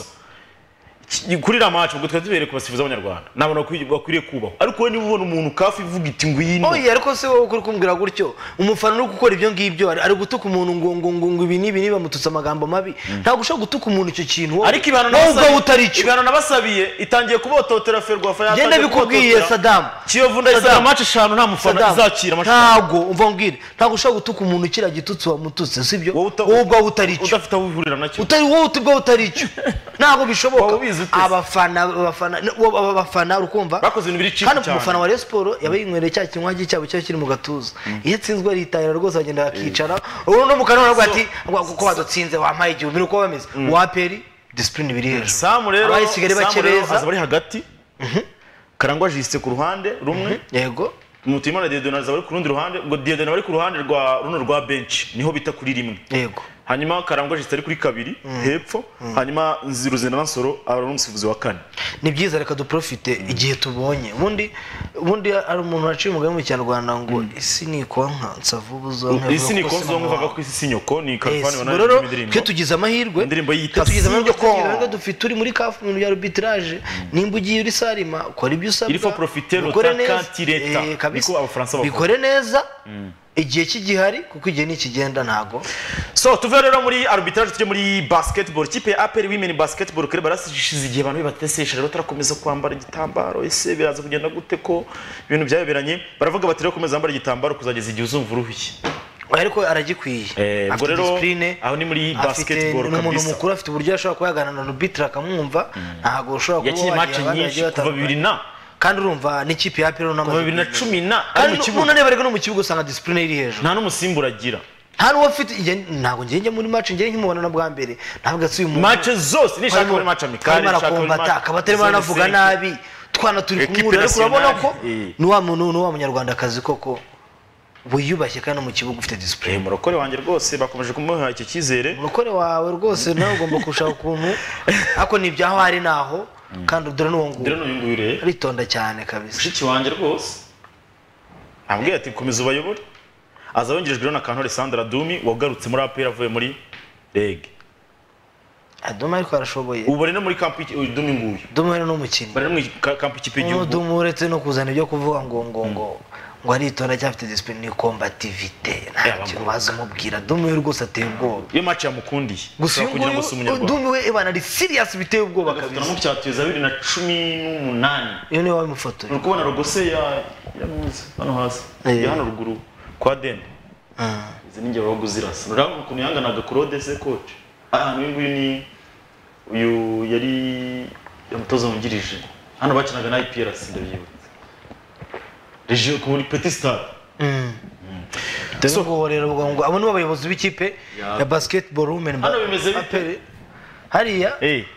Speaker 1: kuri la match ubwo twazibere kubasifuza abanyarwanda nabona bakwiriye kubaho ariko we niba ubona umuntu kafi ivuga iti ngwino
Speaker 2: oya ariko se wowe kuri kumbwira gutyo umufana no gukora ibyo ngibyo ari gutuka umuntu ngo ngo ngo ibi nibi niba mututse amagambo mabi ntabwo ushaka gutuka umuntu icyo kintu
Speaker 1: ariko ibano nabasabiye utari cyo ibano nabasabiye itangiye kubototera ferwa fa
Speaker 2: yatangiye genda bikubwiye Saddam
Speaker 1: Kiyovu ndayisaba match eshanu nta mufana izakira match
Speaker 2: ntabwo umva ngire ntabwo ushaka gutuka umuntu kira gitutse wa mututse sibyo wowe ubwo utari cyo
Speaker 1: udafite uhurira nacyo
Speaker 2: utari wowe ubwo utari cyo ntabwo bishoboka abafana abafana abafana urukumva
Speaker 1: bakoze ibintu biri cyiza cyane
Speaker 2: kandi umufana wa Rayon Sport yabayinywere cya kinywaji cyabo cyo kiri mu gatuza iyo tsinzwe ritayira rwose agenda akicara ubu no mukanwa rwo ati ko badutsinze wampaye igihumbi uko bameze waperi discipline biri hejuru
Speaker 1: Samu rero
Speaker 2: abayisigare bakebeza
Speaker 1: bari hagati Karangwa Jiste ku ruhande rumwe
Speaker 2: yego
Speaker 1: Mutimana Dieudonne bari ku rundi ruhande ngo Dieudonne bari ku ruhande rwa runo rwa bench niho bita kuri rimwe
Speaker 2: yego
Speaker 1: hanyuma Karangwa Jiste ari kuri kabiri hepfo hanyuma Nziruzena Nansoro ari umusifuzi wa kane
Speaker 2: ni byiza reka duprofite igihe tubonye ubundi ubundi ari umuntu waciye umugani mu Kinyarwanda ngo isi ni konka nsavubuzo
Speaker 1: nka isi ni konka zo mvuga ko isi sinyoko ni Kalfani
Speaker 2: wana rero ke tugize amahirwe
Speaker 1: indirimbo yita
Speaker 2: tugize amahirwe ko dufite uri muri kafu mu arbitrage nimba ugiye uri Salima ukora ibyo usabwa
Speaker 1: il faut profiter le temps tireta niko abafaransa bakora
Speaker 2: bikore neza igihe kigihari kuko igihe nikigenda ntago
Speaker 1: so tuve rero muri arbitrage tuje muri basketball kipe ya A P R Women Basketball Club barashishize igihe abantu bibatesesha rero tarakomeza kwambara igitambaro ese biraza kugenda gute ko ibintu byayoberanye baravuga bati rero komeza ambara igitambaro kuzageza igihe uzumva uruhuye
Speaker 2: ariko aragikwiye
Speaker 1: eh ubwo rero aho ni muri basketball kabisa
Speaker 2: umuntu mukuru afite uburyo ashobora kuyagana na arbitre akamwumva ntago ushobora
Speaker 1: kuba yakiye match nyinshi kuva bibiri na
Speaker 2: kandi urumva n'ikipe ya A P R n'amazi
Speaker 1: bibiri na cumi na
Speaker 2: ari mu kibuga umuntu anebarega no mu kibuga usanga discipline iri hejuru
Speaker 1: nta n'umusimbura agira
Speaker 2: nta n'uwo afite ntago ngiye muri match ngiye nkimubona na bwa mbere ntabwo asuye umuntu
Speaker 1: match zose nishaka muri match amikari
Speaker 2: nshaka muri match akabatari banavuga nabi twana turi kumura ariko urabona ko ni wa muntu ni wa munyarwandakazi koko wiyubashye kandi mu kibuga ufite discipline
Speaker 1: murokore wanjye rwose bakomeje kumuha iki cyizere
Speaker 2: murokore wawe rwose nawe ugomba kushaka ukuntu ariko ni byaho ari naho kandi dore n'uwo nguwo
Speaker 1: dore n'uyu nguyu rero
Speaker 2: aritonda cyane kabisa
Speaker 1: shiki wanjye rwose ambwiye ati komeza ubayobore aza yongerejwe na Kantore Sandra Dumi wagarutse muri A P R avuye muri Reg
Speaker 2: Aduma ariko arashoboye
Speaker 1: ubu bari no muri camp Dumi nguyu
Speaker 2: Dumi rero n'umukinnyi
Speaker 1: bari muri camp ikipe y'igihugu
Speaker 2: Dumi uretse no kuzana ibyo kuvuga ngo ngo ngo ngo aritonda cyafite discipline ni combativité ntabyo baza mubwira Dumi rwose ateye ubwoba
Speaker 1: iyo match yamukundiye
Speaker 2: gusa kugira ngo sumunyarwanda Dumi we ebana ari serious biteye ubwoba kabisa
Speaker 1: no cyateza bibiri na cumi n'umunani
Speaker 2: iyo ni wawe mufoto
Speaker 1: uri kubona rogose ya yamuze hano hasi ya hano ruguru kwa Dende ah izi ninge baguzirasa urabona ukuntu yanganaga Claude se coach ahantu y'inguyu ni uyu yari yamutoza mungirije hano bakinaga na I P R sindabyibuka Regio kuri Petit Stade.
Speaker 2: Mm. So ngo rero ngo abo ni abayobozi b'ikipe ya Basketball Women
Speaker 1: hano bimeze bite
Speaker 2: hariya
Speaker 1: eh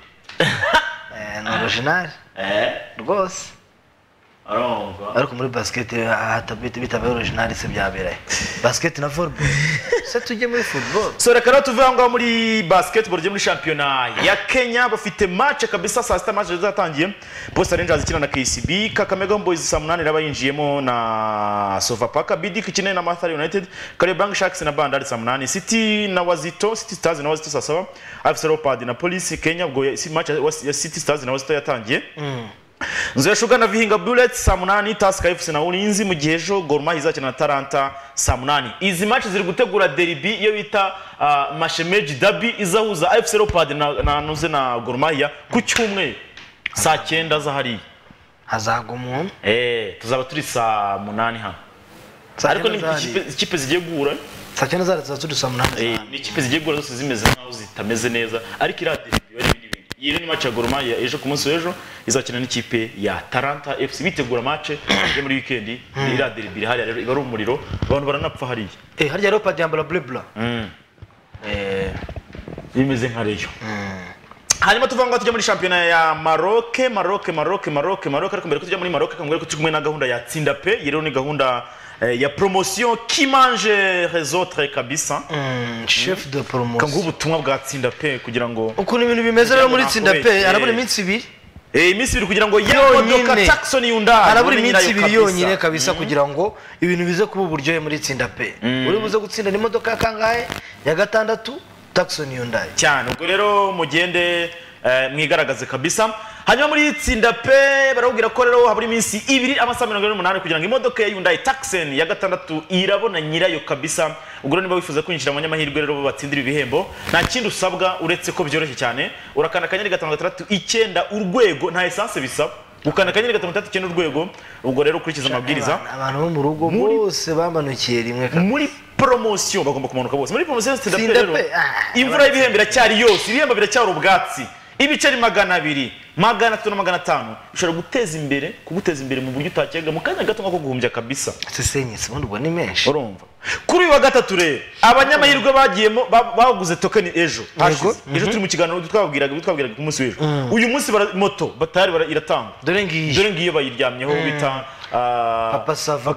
Speaker 2: eh no original
Speaker 1: eh
Speaker 2: rwose
Speaker 1: arongwa
Speaker 2: ariko muri basket hatabite bitabaye original se byaberaye basket na football se tujye muri football
Speaker 1: so reka rero tuvuga ngo muri basketball je muri championnat ya Kenya bafite match kabisa saa sita match zatangiye Posta Rangers ikina na K C B Kakamega Boys saa munani raba yinjiyemo na Sofapaka Bidi kikine na Mathare United Kariobangi Sharks na Bandari saa munani City na Wazito City Stars na Wazito saa saba A F C Leopards na Police Kenya ubwo si match ya City Stars na Wazito yatangiye mm. Nzoya Sugar na Vihinga Bullets saa munani Tusker F C na Ulinzi mu gihe ejo Gor Mahia izakina na Talanta saa munani izi match ziri gutegura derby iyo bita uh, Mashemeji Derby izahuza A F C Leopards na na Nuze na Gor Mahia ku cyumwe saa cyenda za hari
Speaker 2: hazaga umuntu
Speaker 1: eh tuzaba turi saa munani ha ariko ni ikipe zigiye guhura
Speaker 2: saa cyenda zaratse turi saa munani
Speaker 1: eh ni ikipe zigiye gura zose zimeze nkaho zitameze neza ariko irade bari bindi iyi ni match ya Gor Mahia ejo ku munsi w'ejo izakina n'ikipe ya Talanta F C bitegura match yo muri weekend ni irade biri hari rero ibari umuriro abantu baranapfa hariya
Speaker 2: eh harya rero Padiambala Blebla
Speaker 1: mm eh bimeze nka reyo hanyuma tuvanga tujya muri championa ya Maroc Maroc Maroc Maroc Maroc ariko mbere ko tujya muri Maroc kambwira ko turi kumwe na gahunda ya Tsinda Pe yero ni gahunda eh, ya promotion qui mange les autres kabisa
Speaker 2: mm, chef de promotion
Speaker 1: kangu ubutumwa bwa Tsinda Pe kugira ngo
Speaker 2: uko ibintu bimeze rero muri Tsinda Pe arabura iminsi ibiri
Speaker 1: eh iminsi ibiri kugira ngo yamodoka Jackson Hyundai
Speaker 2: arabura iminsi ibiri yonyine kabisa kugira ngo ibintu bize kuba uburyohe muri Tsinda Pe uri buze gutsinda imodoka kangahe ya gatandatu Jackson Hyundai
Speaker 1: cyane ubwo rero mugende mwigaragaze kabisa hanyuma muri Tsinda Pe barabwira ko rero haburi iminsi ibiri amasaha mirongo ine n'umunani kugira ngo imodoka ya Hyundai Tucson ya gatandatu irabona nyirayo kabisa ubwo rero niba wifuza kwinjira mu nyamahirwe rero batsindira ibihembo nta kindi usabwa uretse ko byoroshye cyane urakanda akanyenyeri gatanu gatandatu icyenda urwego nta essence bisaba ukanda akanyenyeri gatanu gatandatu icyenda urwego ubwo rero ukurikiza amabwiriza
Speaker 2: abantu bo mu rugo bose bamanukiye rimwe
Speaker 1: muri promotion bagomba kumanuka bose muri promotion Tsinda Pe rero imvura y'ibihembo iracyari yose ibihembo biracyari ubwatsi ibiceri magana abiri magana atatu na magana atanu ushobora guteza imbere kuguteza imbere mu buryo utakega mu kanya gato ngako guhumbya kabisa
Speaker 2: sesenyetse ubundi ubwo ni menshi
Speaker 1: urumva kuri uyu wa gatatu rero abanyamahirwe bagiyemo baguze token ejo ejo turi mu kiganiro twabwiraga twabwiraga ku munsi w'ejo uyu munsi moto batari iratanga
Speaker 2: dore ngiye
Speaker 1: dore ngiye bayiryamyeho bita
Speaker 2: Papa Sava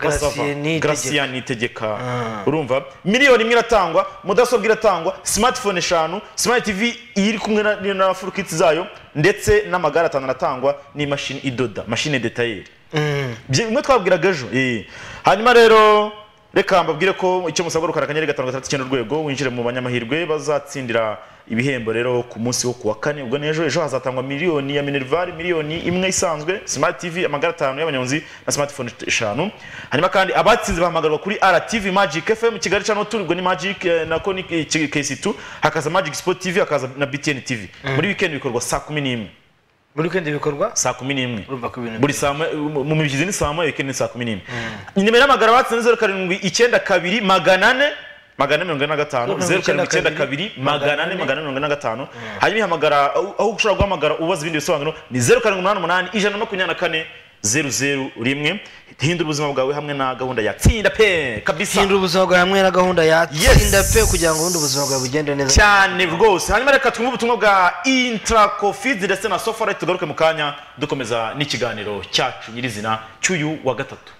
Speaker 1: Gracian Itegeka urumva miliyoni imwe iratangwa mudasobwa iratangwa smartphone eshanu smart T V iri kumwe na full kit zayo ndetse n'amagara atanu aratangwa ni machine idoda machine detail bimwe twabwiraga ejo eh hanyuma rero reka mbabwire ko icyo musabwa rukara akanyenyeri gatanu gatandatu icyenda urwego winjire mu banyamahirwe bazatsindira ibihembo rero ku munsi wo kuwa kane ubwo nejo ejo hazatangwa miliyoni ya Minerval miliyoni imwe isanzwe Smart T V amagara atanu y'abanyonzi na smartphone eshanu hanyuma kandi abatsinze bahamagarwa kuri R T V Magic F M Kigali channel two ubwo ni Magic na Koni K C two hakaza Magic Sport T V hakaza na B T N T V muri weekend bikorwa saa kumi n'imwe
Speaker 2: muri weekend bikorwa
Speaker 1: saa kumi n'imwe
Speaker 2: urumva ko ibintu
Speaker 1: buri saa mu mibyizi ni saa moya weekend ni saa kumi n'imwe nimero y'amagara batsinze zero karindwi icyenda kabiri magana ane magana mirongo ine na gatanu zero karindwi icyenda kabiri magana ane magana mirongo ine na gatanu hanyuma ihamagara aho ushobora guhamagara ubaza ibindi bisobanuro ni zero karindwi umunani umunani ijana na makumyabiri na kane zeru zeru rimwe hindura ubuzima bwawe hamwe na gahunda ya Tsinda Pe kabisa
Speaker 2: hindura ubuzima bwawe hamwe na gahunda ya Tsinda Pe kugira ngo ubundi ubuzima bwawe bugende neza
Speaker 1: cyane rwose hanyuma reka twumve ubutumwa bwa Intracofid ndetse na Sofara tugaruke mu kanya dukomeza n'ikiganiro cyacu nyirizina cy'uyu wa gatatu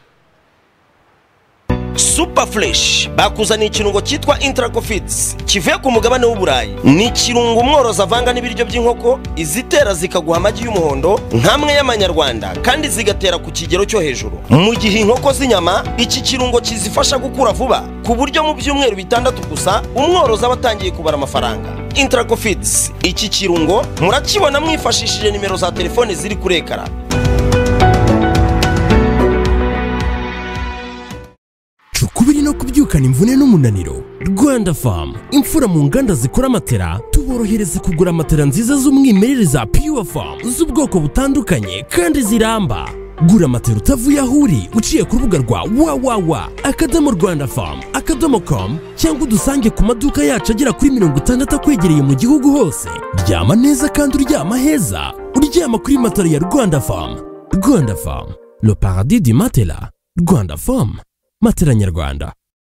Speaker 4: Super Fresh bakuzaniye ikirungo cyitwa Intracofits kivuye ku mugabane w'Uburayi ni ikirungo umworozi avanga n'ibiryo by'inkoko izitera zikaguha amagi y'umuhondo nkamwe y'amanyarwanda kandi zigatera ku kigero cyo hejuru mu gihe inkoko z'inyama iki kirungo kizifasha gukura vuba ku buryo mu byumweru bitandatu gusa umworozi aba atangiye kubara amafaranga Intracofits iki kirungo murakibona mwifashishije nimero za telefone ziri kuri ekara
Speaker 5: kubiri no kubyukana imvune n'umunaniro Rwanda Farm imfura mu nganda zikora matera tuborohereza kugura amatera nziza z'umwimerere za Pure Farm z'ubwoko butandukanye kandi ziramba gura amatera utavuye aho uri uciye ku rubuga rwa www akadomo rwanda farm akadomo com cyangwa udusange ku maduka yacu agera kuri mirongo itandatu akwegereye mu gihugu hose ryama neza kandi uryama heza uryama kuri matera ya Rwanda Farm Rwanda Farm le paradis du matela Rwanda Farm matera nyarwanda.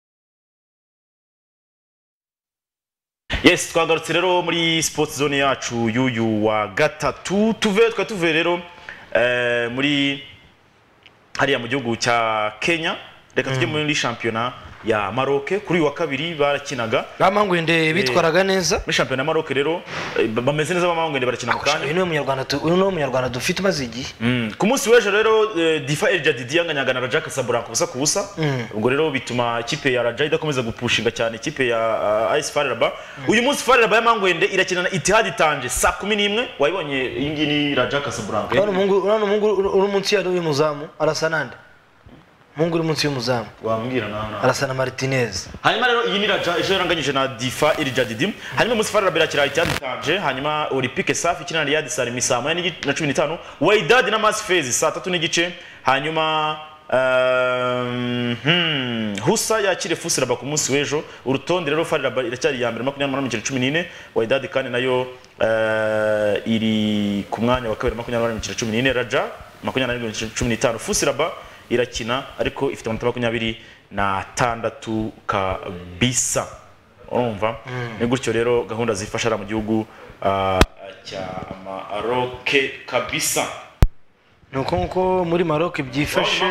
Speaker 1: Yes, twagarutse rero muri sports zone yacu y'uyu wa gatatu tuve twa tuve rero eh, muri hariya mu gihugu cya Kenya reka tujye muri championnat ya Maroc kuri wa kabiri barakinaga
Speaker 2: bamangwende bitwaraga neza
Speaker 1: muri championnat ya Maroc rero bameze neza bamangwende barakina mukanya
Speaker 2: uyu ni umunyarwanda uyu ni umunyarwanda dufite mazigi
Speaker 1: ku munsi w'ejo rero Difa El Jadidi yanganyagana na Raja Casablanca busa ku busa ubwo rero bituma ikipe ya Raja idakomeza gupushinga cyane ikipe ya A S F A R Rabat uyu munsi F A R Rabat yamangwende irakina na Ittihad Tanger saa kumi n'imwe wayibonye iyi ngiyi ni Raja Casablanca
Speaker 2: urano mungu urano mungu uri munsi ya uyu muzamu arasa nande mungu uri munsi y'umuzamu
Speaker 1: wambwira naho
Speaker 2: arasa na Martinez
Speaker 1: hanyuma rero iyi ni Raja ejo yaranganyije na Difa El Jadidi hanyuma munsi F A R Rabat irakina Ittihad Tanger hanyuma Olympique Safi ikina na Riyad Salimi saa moya na cumi n'itanu Wydad na Masfez saa tatu n'igice hanyuma Um, hmm. Husa yakire Fusiraba ku munsi w'ejo urutonde rero Fariraba iracyari ya mbere makumyabiri n'umunani cumi n'ine Wydad kandi nayo uh, iri ku mwanya wa kabiri makumyabiri n'umunani cumi n'ine Raja makumyabiri n'umunani cumi n'itanu Fusiraba irakina ariko ifite amanota makumyabiri na tandatu kabisa urumva mm. ni gutyo rero gahunda zifasha mu gihugu uh, cya Maroc kabisa
Speaker 2: nuko nko muri Maroc byifashe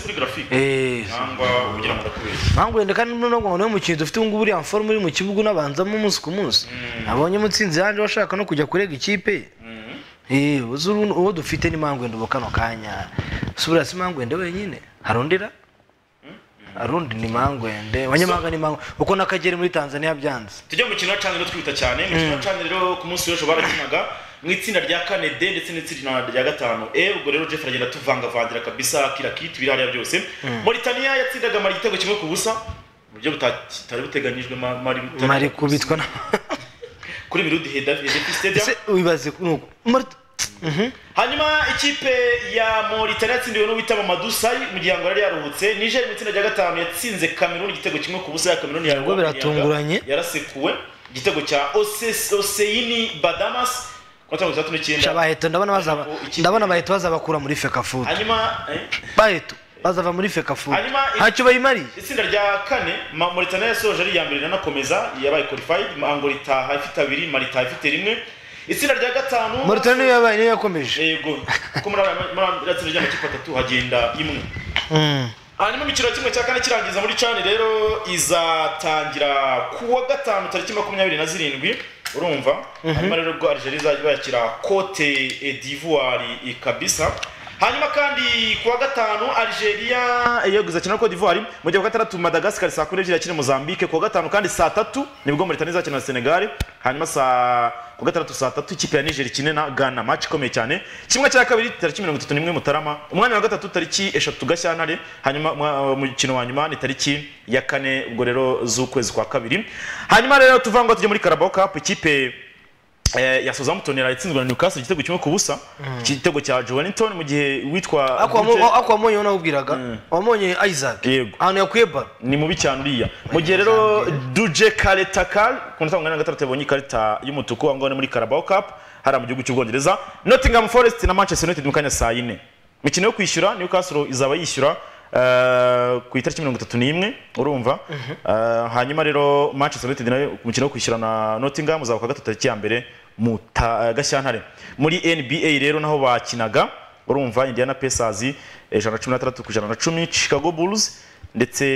Speaker 1: eh nangwa ugira ngo ndakubeshye
Speaker 2: nangwa wenda kandi no ngo no mukino dufite ngo buri form muri mu kibugu nabanzamo umunsi ku munsi abonye mutsinzi yanje bashaka no kujya kurega ikipe eh uzuru uwo dufite ni mangwe ndo kano kanya subira si mangwe ndo wenyine harondera arundi ni mangwende wanyamanga ni mangwe uko nakagere muri Tanzania byanze
Speaker 1: tujye mu kintu cyane rero twita cyane mu kintu cyane rero ku munsi w'ejo barakinaga mu itsinda rya kane D ndetse n'itsinda rya gatanu E ubwo rero Jeff aragenda tuvanga vandira kabisa kila kitu birariya byose Mauritania yatsindaga mari igitego kimwe ku busa mu buryo butari buteganyijwe mari
Speaker 2: mari kubitwa
Speaker 1: kuri Mirudi Heda Stadium
Speaker 2: ese ubibaze nuko
Speaker 1: Mhm. Hanyuma ikipe ya Mauritania yatsindiwe no bita Mamadou Sai mu gihango yari yaruhutse Niger mu itsinda rya gatanu yatsinze Cameroon igitego kimwe ku busa ya Cameroon
Speaker 2: yarwo biratunguranye
Speaker 1: yarasekuwe igitego cya Oseini Badamas kwata gutatu n'icyenda
Speaker 2: shabaheto ndabona bazaba ndabona baheto bazabakura muri Fekafoot
Speaker 1: hanyuma eh?
Speaker 2: baheto bazava muri Fekafoot hacyo bayimari
Speaker 1: itsinda rya kane Mauritania yasoje ari ya mbere nanakomeza yabaye qualified Angola itaha ifite abiri Mali itaha ifite rimwe itsinda rya gatanu
Speaker 2: Mauritania yabaye niyo yakomeje
Speaker 1: yego kuko muri ratsinda rya makipe atatu hagenda imwe
Speaker 2: mm
Speaker 1: hanyuma mikino kimwe cya kane kirangiza muri Chan rero izatangira kuwa gatanu tariki makumyabiri na zirindwi urumva hanyuma rero bwo Algeria izajya yakira Cote d'Ivoire kabisa hanyuma kandi kuwa gatanu Algeria yaguze cyane Cote d'Ivoire mu gihe gatandatu Madagascar saa kumi n'ebyiri yakina Mozambique kuwa gatanu kandi saa tatu nibwo Mauritania izakina na Senegal hanyuma saa kuwa gatandatu saa tatu ikipe ya Niger ikine na Ghana match ikomeye cyane kimwe cya kabiri tariki mirongo itatu n'imwe Mutarama umwanya wa gatatu tariki eshatu Gashyantare hanyuma mu kino wa nyuma ni tariki ya kane ubwo rero z'ukwezi kwa kabiri hanyuma rero tuvanga tujye muri Carabao Cup ikipe eh ya Southampton yaratsinzwe na Newcastle igitego kimwe ku busa igitego cya Joelinton mu gihe witwa
Speaker 2: akwa monye unabwiraga wamonye Isaac ahantu yakuyeba
Speaker 1: ni mubi cyane uriya mu gihe rero Duje Kaletakal kunta ngana gatatu tebonye karita y'umutuku angone muri Carabao Cup hari mu gihugu cy'Ubwongereza Nottingham Forest na Manchester United mu kanya saa yine mikino yo kwishyura Newcastle izaba yishyura ku itariki mirongo itatu n'imwe urumva hanyuma rero Manchester United nayo umukino wo kwishyura na Nottingham uzaba kwa gatatu tariki ya mbere mu Gashyantare muri N B A rero naho bakinaga urumva Indiana Pacers ijana na cumi na gatandatu ku ijana na cumi Chicago Bulls ndetse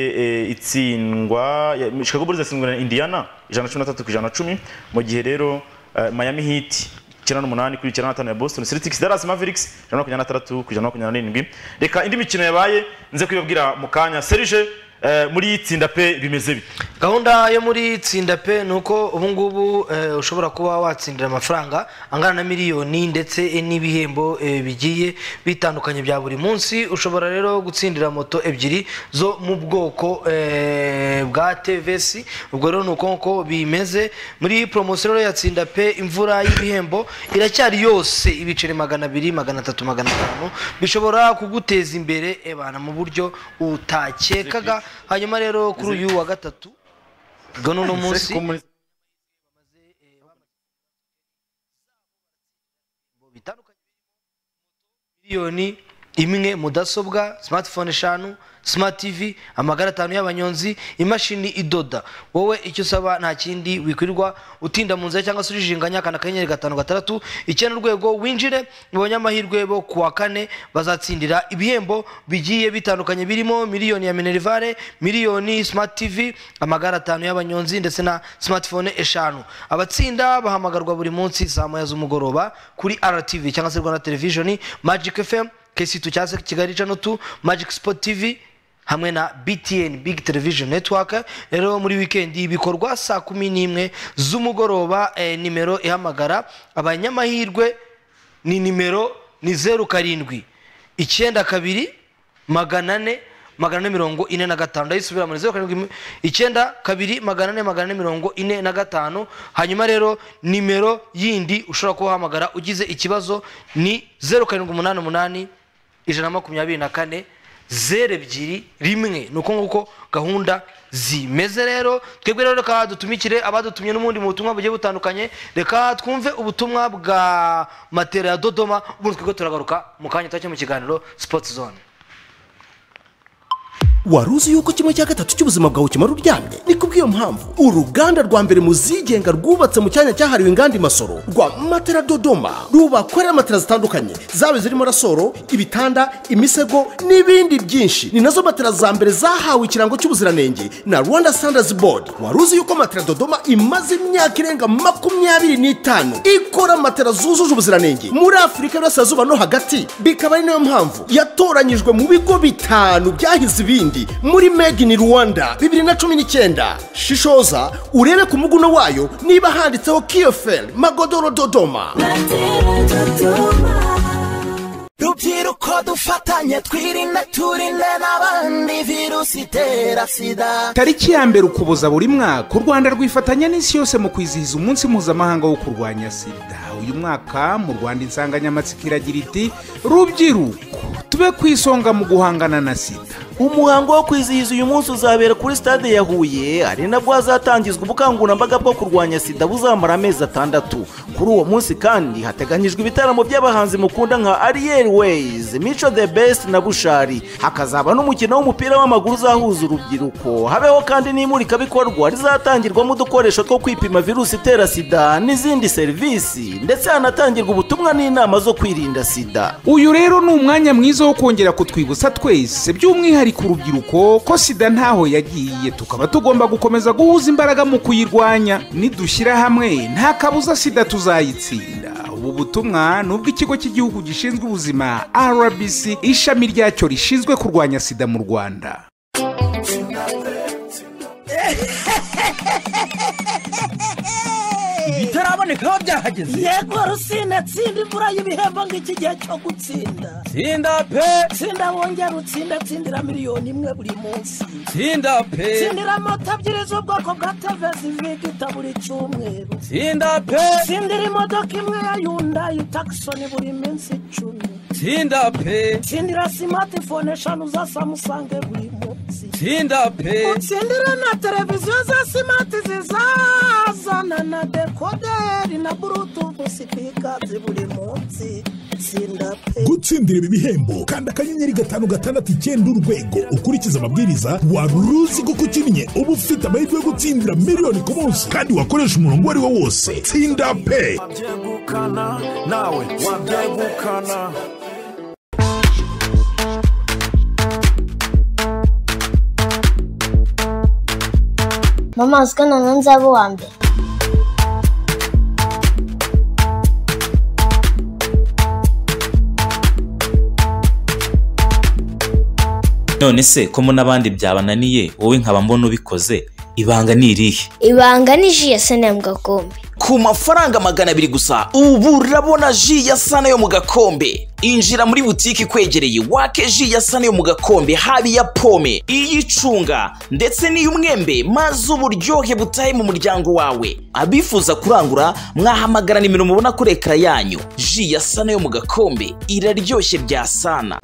Speaker 1: itsindwa Chicago Bulls yatsindwa na Indiana ijana na cumi na gatandatu ku ijana na cumi mu gihe rero Miami Heat icyenda n'umunani kuri icyenda na gatanu ya Boston Celtics Dallas Mavericks ijana na makumyabiri na gatandatu ku ijana na makumyabiri n'irindwi reka indi mikino yabaye nze kwibabwira mu kanya Serge muri tsinda pe bimeze bite
Speaker 2: gahunda yo muri tsinda pe nuko ubu ngubu ushobora kuba watsindira amafaranga angana na miliyoni ndetse n'ibihembo bigiye bitandukanye bya buri munsi ushobora rero gutsindira moto ebyiri zo mu bwoko bwa T V S ubwo rero nuko nko bimeze muri promotion ya tsinda pe imvura y'ibihembo iracyari yose ibiceri magana abiri magana atatu magana atanu bishobora kuguteza imbere ebana mu buryo utakekaga hanyuma rero kuri uyu wa gatatu gono no munsi miliyoni imwe mudasobwa smartphone eshanu smart T V amagara atanu y'abanyonzi imashini idoda wowe icyo usaba nta kindi wikwirirwa utinda mu nzira cyangwa se urijinganya kana kanyenyeri gatanu gatandatu icyenda urwego winjire ibonye amahirwe bo kuwa kane bazatsindira ibihembo bigiye bitandukanye birimo miliyoni ya Minervare miliyoni smart T V amagara atanu y'abanyonzi ndetse na smartphone eshanu abatsinda bahamagarwa buri munsi saa moya z'umugoroba kuri R T V cyangwa se Rwanda Television Magic F M K C two cyangwa se Kigali Channel two Magic Sport T V hamwe na B T N Big Television Network rero muri weekend bikorwa saa kumi n'imwe z'umugoroba eh, nimero ihamagara abanyamahirwe ni nimero ni zeru karindwi icyenda kabiri magana ane magana ane mirongo ine na gatanu ndayisubira muri zeru karindwi icyenda kabiri magana ane magana ane mirongo ine na gatanu hanyuma rero nimero yindi ushobora kuhamagara ugize ikibazo ni zeru karindwi umunani umunani ijana na makumyabiri na kane zero ebyiri rimwe nuko nguko gahunda zimeze rero twebwe rero reka dutumikire abadutumye n'umundi mu butumwa bugiye butandukanye reka twumve ubutumwa bwa Matera ya Dodoma ubundi twego turagaruka mu kanya twacye mu kiganiro Sports Zone.
Speaker 5: Waruzi yuko kimwe cya gatatu cy'ubuzima bwawe kimara uryamye? Ni kubw'iyo mpamvu uruganda rwa mbere mu zigenga rwubatse mu cyanya cyahariwe inganda Masoro rwa Matera Dodoma rubakorera matera zitandukanye zabe zirimo rasoro, ibitanda, imisego n'ibindi byinshi. Ni nazo matera za mbere zahawe ikirango cy'ubuziranenge na Rwanda Standards Board. Waruzi yuko Matera Dodoma imaze imyaka irenga makumyabiri n'itanu ikora matera zujuje ubuziranenge muri Afurika y'Iburasirazuba no hagati, bikaba ari nayo mpamvu yatoranyijwe mu bigo bitanu byahize ibindi muri Made in Rwanda bibiri na cumi n'icyenda. Shishoza urebe ku muguno wayo niba handitseho Kiofel Magodoro Dodoma.
Speaker 6: Rubyiruko dufatanye twirinde turinde n'abandi virusi itera sida.
Speaker 7: Tariki ya mbere Ukuboza buri mwaka u Rwanda rwifatanya n'isi yose mu kwizihiza umunsi mpuzamahanga wo kurwanya sida. Uyu mwaka mu Rwanda insanganyamatsiko iragira iti rubyiruko tube kwisonga mu guhangana na sida.
Speaker 6: Umuhango wo kwizihiza uyu munsi uzabera kuri stade ya Huye, ari nabwo hazatangizwa ubukangurambaga bwo kurwanya sida buzamara amezi atandatu. Kuri uwo munsi kandi hateganyijwe ibitaramo by'abahanzi mukunda nka Ariel Ways, Mico the Best na Bushari. Hakazaba n'umukino w'umupira w'amaguru uzahuza urubyiruko. Habeho kandi n'imurika bikorwa rizatangirwamo udukoresho two kwipima virusi itera sida n'izindi serivisi, ndetse hanatangirwa ubutumwa n'inama zo kwirinda sida.
Speaker 7: Uyu rero ni umwanya mwiza wo kongera kutwibutsa twese by'umwihariko ku rubyiruko ko sida ntaho yagiye, tukaba tugomba gukomeza guhuza imbaraga mu kuyirwanya. Nidushyira hamwe nta kabuza sida tuzayitsinda. Ubu butumwa nubwo ikigo cy'igihugu gishinzwe ubuzima R B C ishami ryacyo rishinzwe kurwanya sida mu Rwanda.
Speaker 8: Bitaraboneka aho byahageze.
Speaker 9: Yego Rusine tsinda imvura y'ibihembo ng'iki gihe cyo gutsinda.
Speaker 8: Tsinda pe.
Speaker 9: Tsinda wongera utsinda tsindira miliyoni imwe buri munsi.
Speaker 8: Tsinda pe.
Speaker 9: Tsindira moto ebyiri z'ubwoko bwa T V S Victa buri cyumweru.
Speaker 8: Tsinda pe.
Speaker 9: Tsindira imodoka imwe ya Hyundai Tucson buri minsi icumi.
Speaker 8: Tsinda pe.
Speaker 9: Tsindira smartphone eshanu za Samsung buri munsi.
Speaker 8: Tsinda pe.
Speaker 9: Tsindira na televiziyo za smart zizazana na dekoderi na Bluetooth speakers buri munsi. Tsinda pe.
Speaker 10: Gutsindira ibi bihembo kanda akanyenyeri gatanu gatandatu icyenda urwego ukurikiza amabwiriza. Waruzi ko kukinnye uba ufite amahirwe yo gutsindira miliyoni ku munsi kandi wakoresha umurongo wari wo wose. Tsinda pe.
Speaker 6: Wabyegukana nawe wabyegukana.
Speaker 11: Mama usikana nanza buambe.
Speaker 12: None se ko mo nabandi byabananiye wowe nkaba mbona ubikoze, ibanga ni irihe?
Speaker 11: Ibanga ni ji ya Sana yo mu gakombe.
Speaker 6: Ku mafaranga magana abiri gusa ubu urabona ji ya Sana yo mu gakombe. Injira muri butiki kwegereye wake ji ya Sana yo mu gakombe, habi ya pome, iyicunga ndetse n'iy'umwembe, maze uburyohe butahe mu muryango wawe. Abifuza kurangura mwahamagara nimero mubona kuri ekara yanyu. Ji ya Sana yo mu gakombe iraryoshye bya Sana.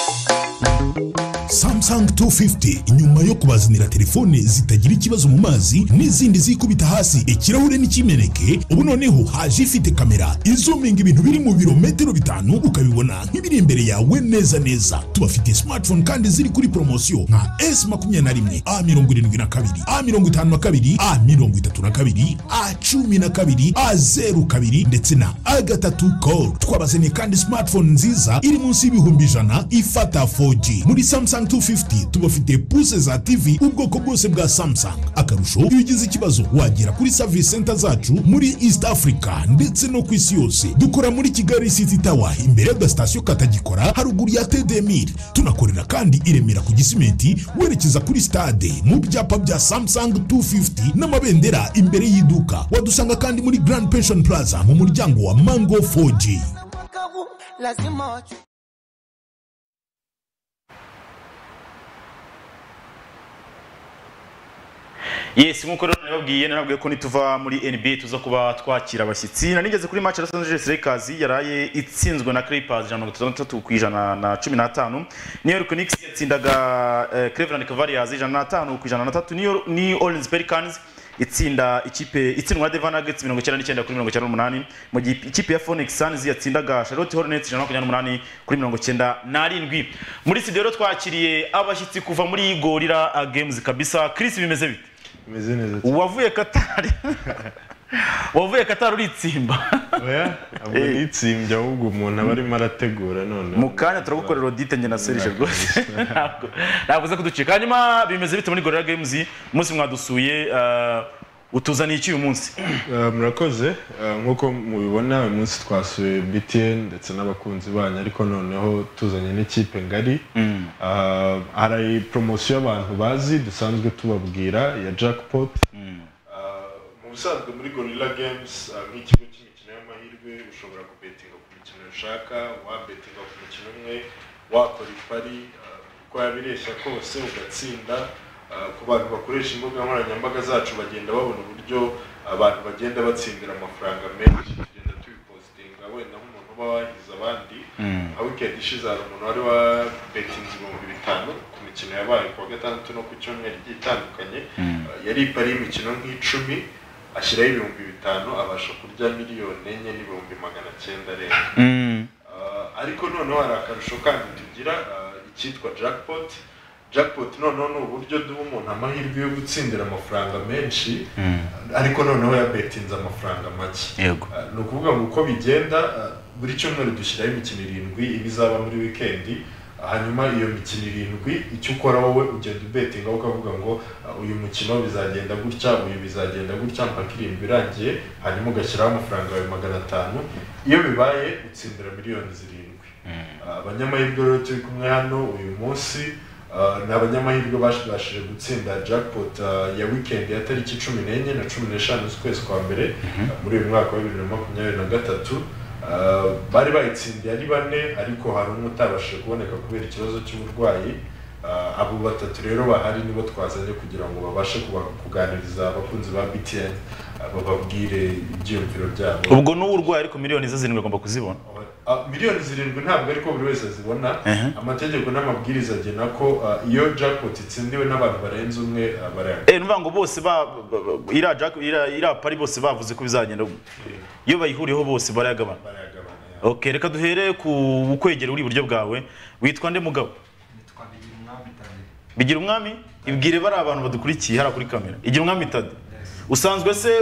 Speaker 10: Samsung two fifty inyuma yo kubazanira telefone zitagira ikibazo mu mazi n'izindi zikubita hasi ikirahure n'ikimeneke, ubu noneho haje ifite kamera izuminga ibintu biri mu birometero bitanu ukabibona nk'ibiri imbere yawe neza neza. Tubafite smartphone kandi ziri kuri promotion nka S makumyabiri na rimwe, A mirongo irindwi na kabiri, A mirongo itanu na kabiri, A mirongo itatu na kabiri, A cumi na kabiri, A zeru kabiri ndetse na A gatatu Core. Twabazaniye kandi smartphone nziza iri munsi y'ibihumbi ijana ifata four G. Muri Samsung two fifty tubafite puse za T V ubwoko bwose bwa Samsung. Akarusho iyo ugize ikibazo wagera kuri service center zacu muri East Africa ndetse no ku isi yose. Dukora muri Kigali City Tower imbere ya station Katagikora haruguru ya T D Mil. Tunakorera kandi iremera ku Gisimenti werekeza kuri stade mu byapa bya Samsung two fifty n'amabendera imbere y'iduka. Wadusanga kandi muri Grand Pension Plaza mu muryango wa Mango four G.
Speaker 1: Yes, nkuko rero nababwiye nababwiye ko nituva muri N B A tuza kuba twakira abashyitsi. Nanigeze kuri match ya Los Angeles Lakers yaraye itsinzwe na Clippers ijana na mirongo itandatu ku ijana na cumi na tanu. New York Knicks yatsindaga uh, Cleveland Cavaliers ijana na tanu ku ijana na tatu. New Orleans Pelicans itsinda ikipe itsindwa na Denver Nuggets mirongo icyenda n'icyenda kuri mirongo icyenda n'umunani. Mu gihe ikipe ya Phoenix Suns yatsindaga Charlotte Hornets ijana na makumyabiri n'umunani kuri mirongo icyenda n'arindwi. Muri studio rero twakiriye abashyitsi kuva muri Gorilla Games kabisa. Chris, bimeze bite?
Speaker 13: Bimeze neza.
Speaker 1: Wavuye Qatar. Wavuye Qatar uritsimba.
Speaker 13: Oya, abo nitsimbye ahubwo umuntu aba arimo arategura none.
Speaker 1: Mu kanya turagukorera audit nge na Serge rwose. Navuze kuducika. Hanyuma bimeze bite muri Gorilla Games? Umunsi mwadusuye utuzaniye iki uyu munsi?
Speaker 13: Murakoze, nkuko mubibona uyu munsi twasuye B T N ndetse n'abakunzi banyu, ariko noneho tuzanye n'ikipe ngari. Hari promotion y'abantu bazi dusanzwe tubabwira ya Jackpot. Mu busanzwe muri Gorilla Games nk'ikigo cy'imikino y'amahirwe ushobora kubetinga ku mikino ushaka, wabetinga ku mukino umwe, wakora ipari uko yabireshya kose ugatsinda. Ku bantu bakoresha imbuga nkoranyambaga zacu bagenda babona uburyo abantu bagenda batsindira amafaranga menshi, tugenda tubipostinga wenda nk'umuntu uba wahize abandi. Nka weekend ishize hari umuntu wari wa betinze ibihumbi bitanu ku mikino yabaye kuwa gatandatu no ku cyumweru igiye itandukanye. Yari ipari y'imikino nk'icumi ashyiraho ibihumbi bitanu abasha kurya miliyoni enye n'ibihumbi magana cyenda rero. Ariko noneho hari akarusho kandi tugira icyitwa Jackpot. Jackpot noneho ni uburyo duha umuntu amahirwe yo gutsindira amafaranga menshi, ariko noneho yabetinze amafaranga make. Ni ukuvuga ngo uko bigenda buri cyumweru dushyiraho imikino irindwi ibizaba muri weekend. Hanyuma iyo mikino irindwi icyo ukora wowe ugenda ubetinga ukavuga ngo uyu mukino bizagenda gutya, uyu bizagenda gutya mpaka irindwi irangiye, hanyuma ugashyiraho amafaranga yawe magana atanu. Iyo bibaye utsindira miliyoni zirindwi. Abanyamahirwe rero turi kumwe hano uyu munsi ni abanyamahirwe bashije gutsinda Jackpot ya weekend ya tariki cumi n'enye na cumi n'eshanu z'ukwezi kwa mbere muri uyu mwaka wa bibiri na makumyabiri na gatatu. Bari bayitsindiye ari bane, ariko hari umwe utabashije kuboneka kubera ikibazo cy'uburwayi. Abo batatu rero bahari nibo twazanye kugira ngo babashe kuganiriza abakunzi ba B T N bababwire ibyiyumviro byabo.
Speaker 1: Ubwo n'uburwayi ariko miliyoni ze zirindwi agomba kuzibona.
Speaker 13: Miliyoni zirindwi ntabwo ariko buri wese azibona. Amategeko n'amabwiriza agena ko iyo Jackpot itsindiwe n'abantu barenze umwe barayagabana.
Speaker 1: Eh, nuvuga ngo bose ba ira Jack ira ira pari bose bavuze ko bizagenda. Iyo bayihuriyeho bose barayagabana. Okay, reka duhere ku ukwegera uri buryo bwawe. Witwa nde mugabo?
Speaker 14: Nitwa Bigira Umwami Tade.
Speaker 1: Bigira Umwami? Ibwire bari abantu badukurikiye hara kuri kamera. Igira Umwami Tade. Usanzwe se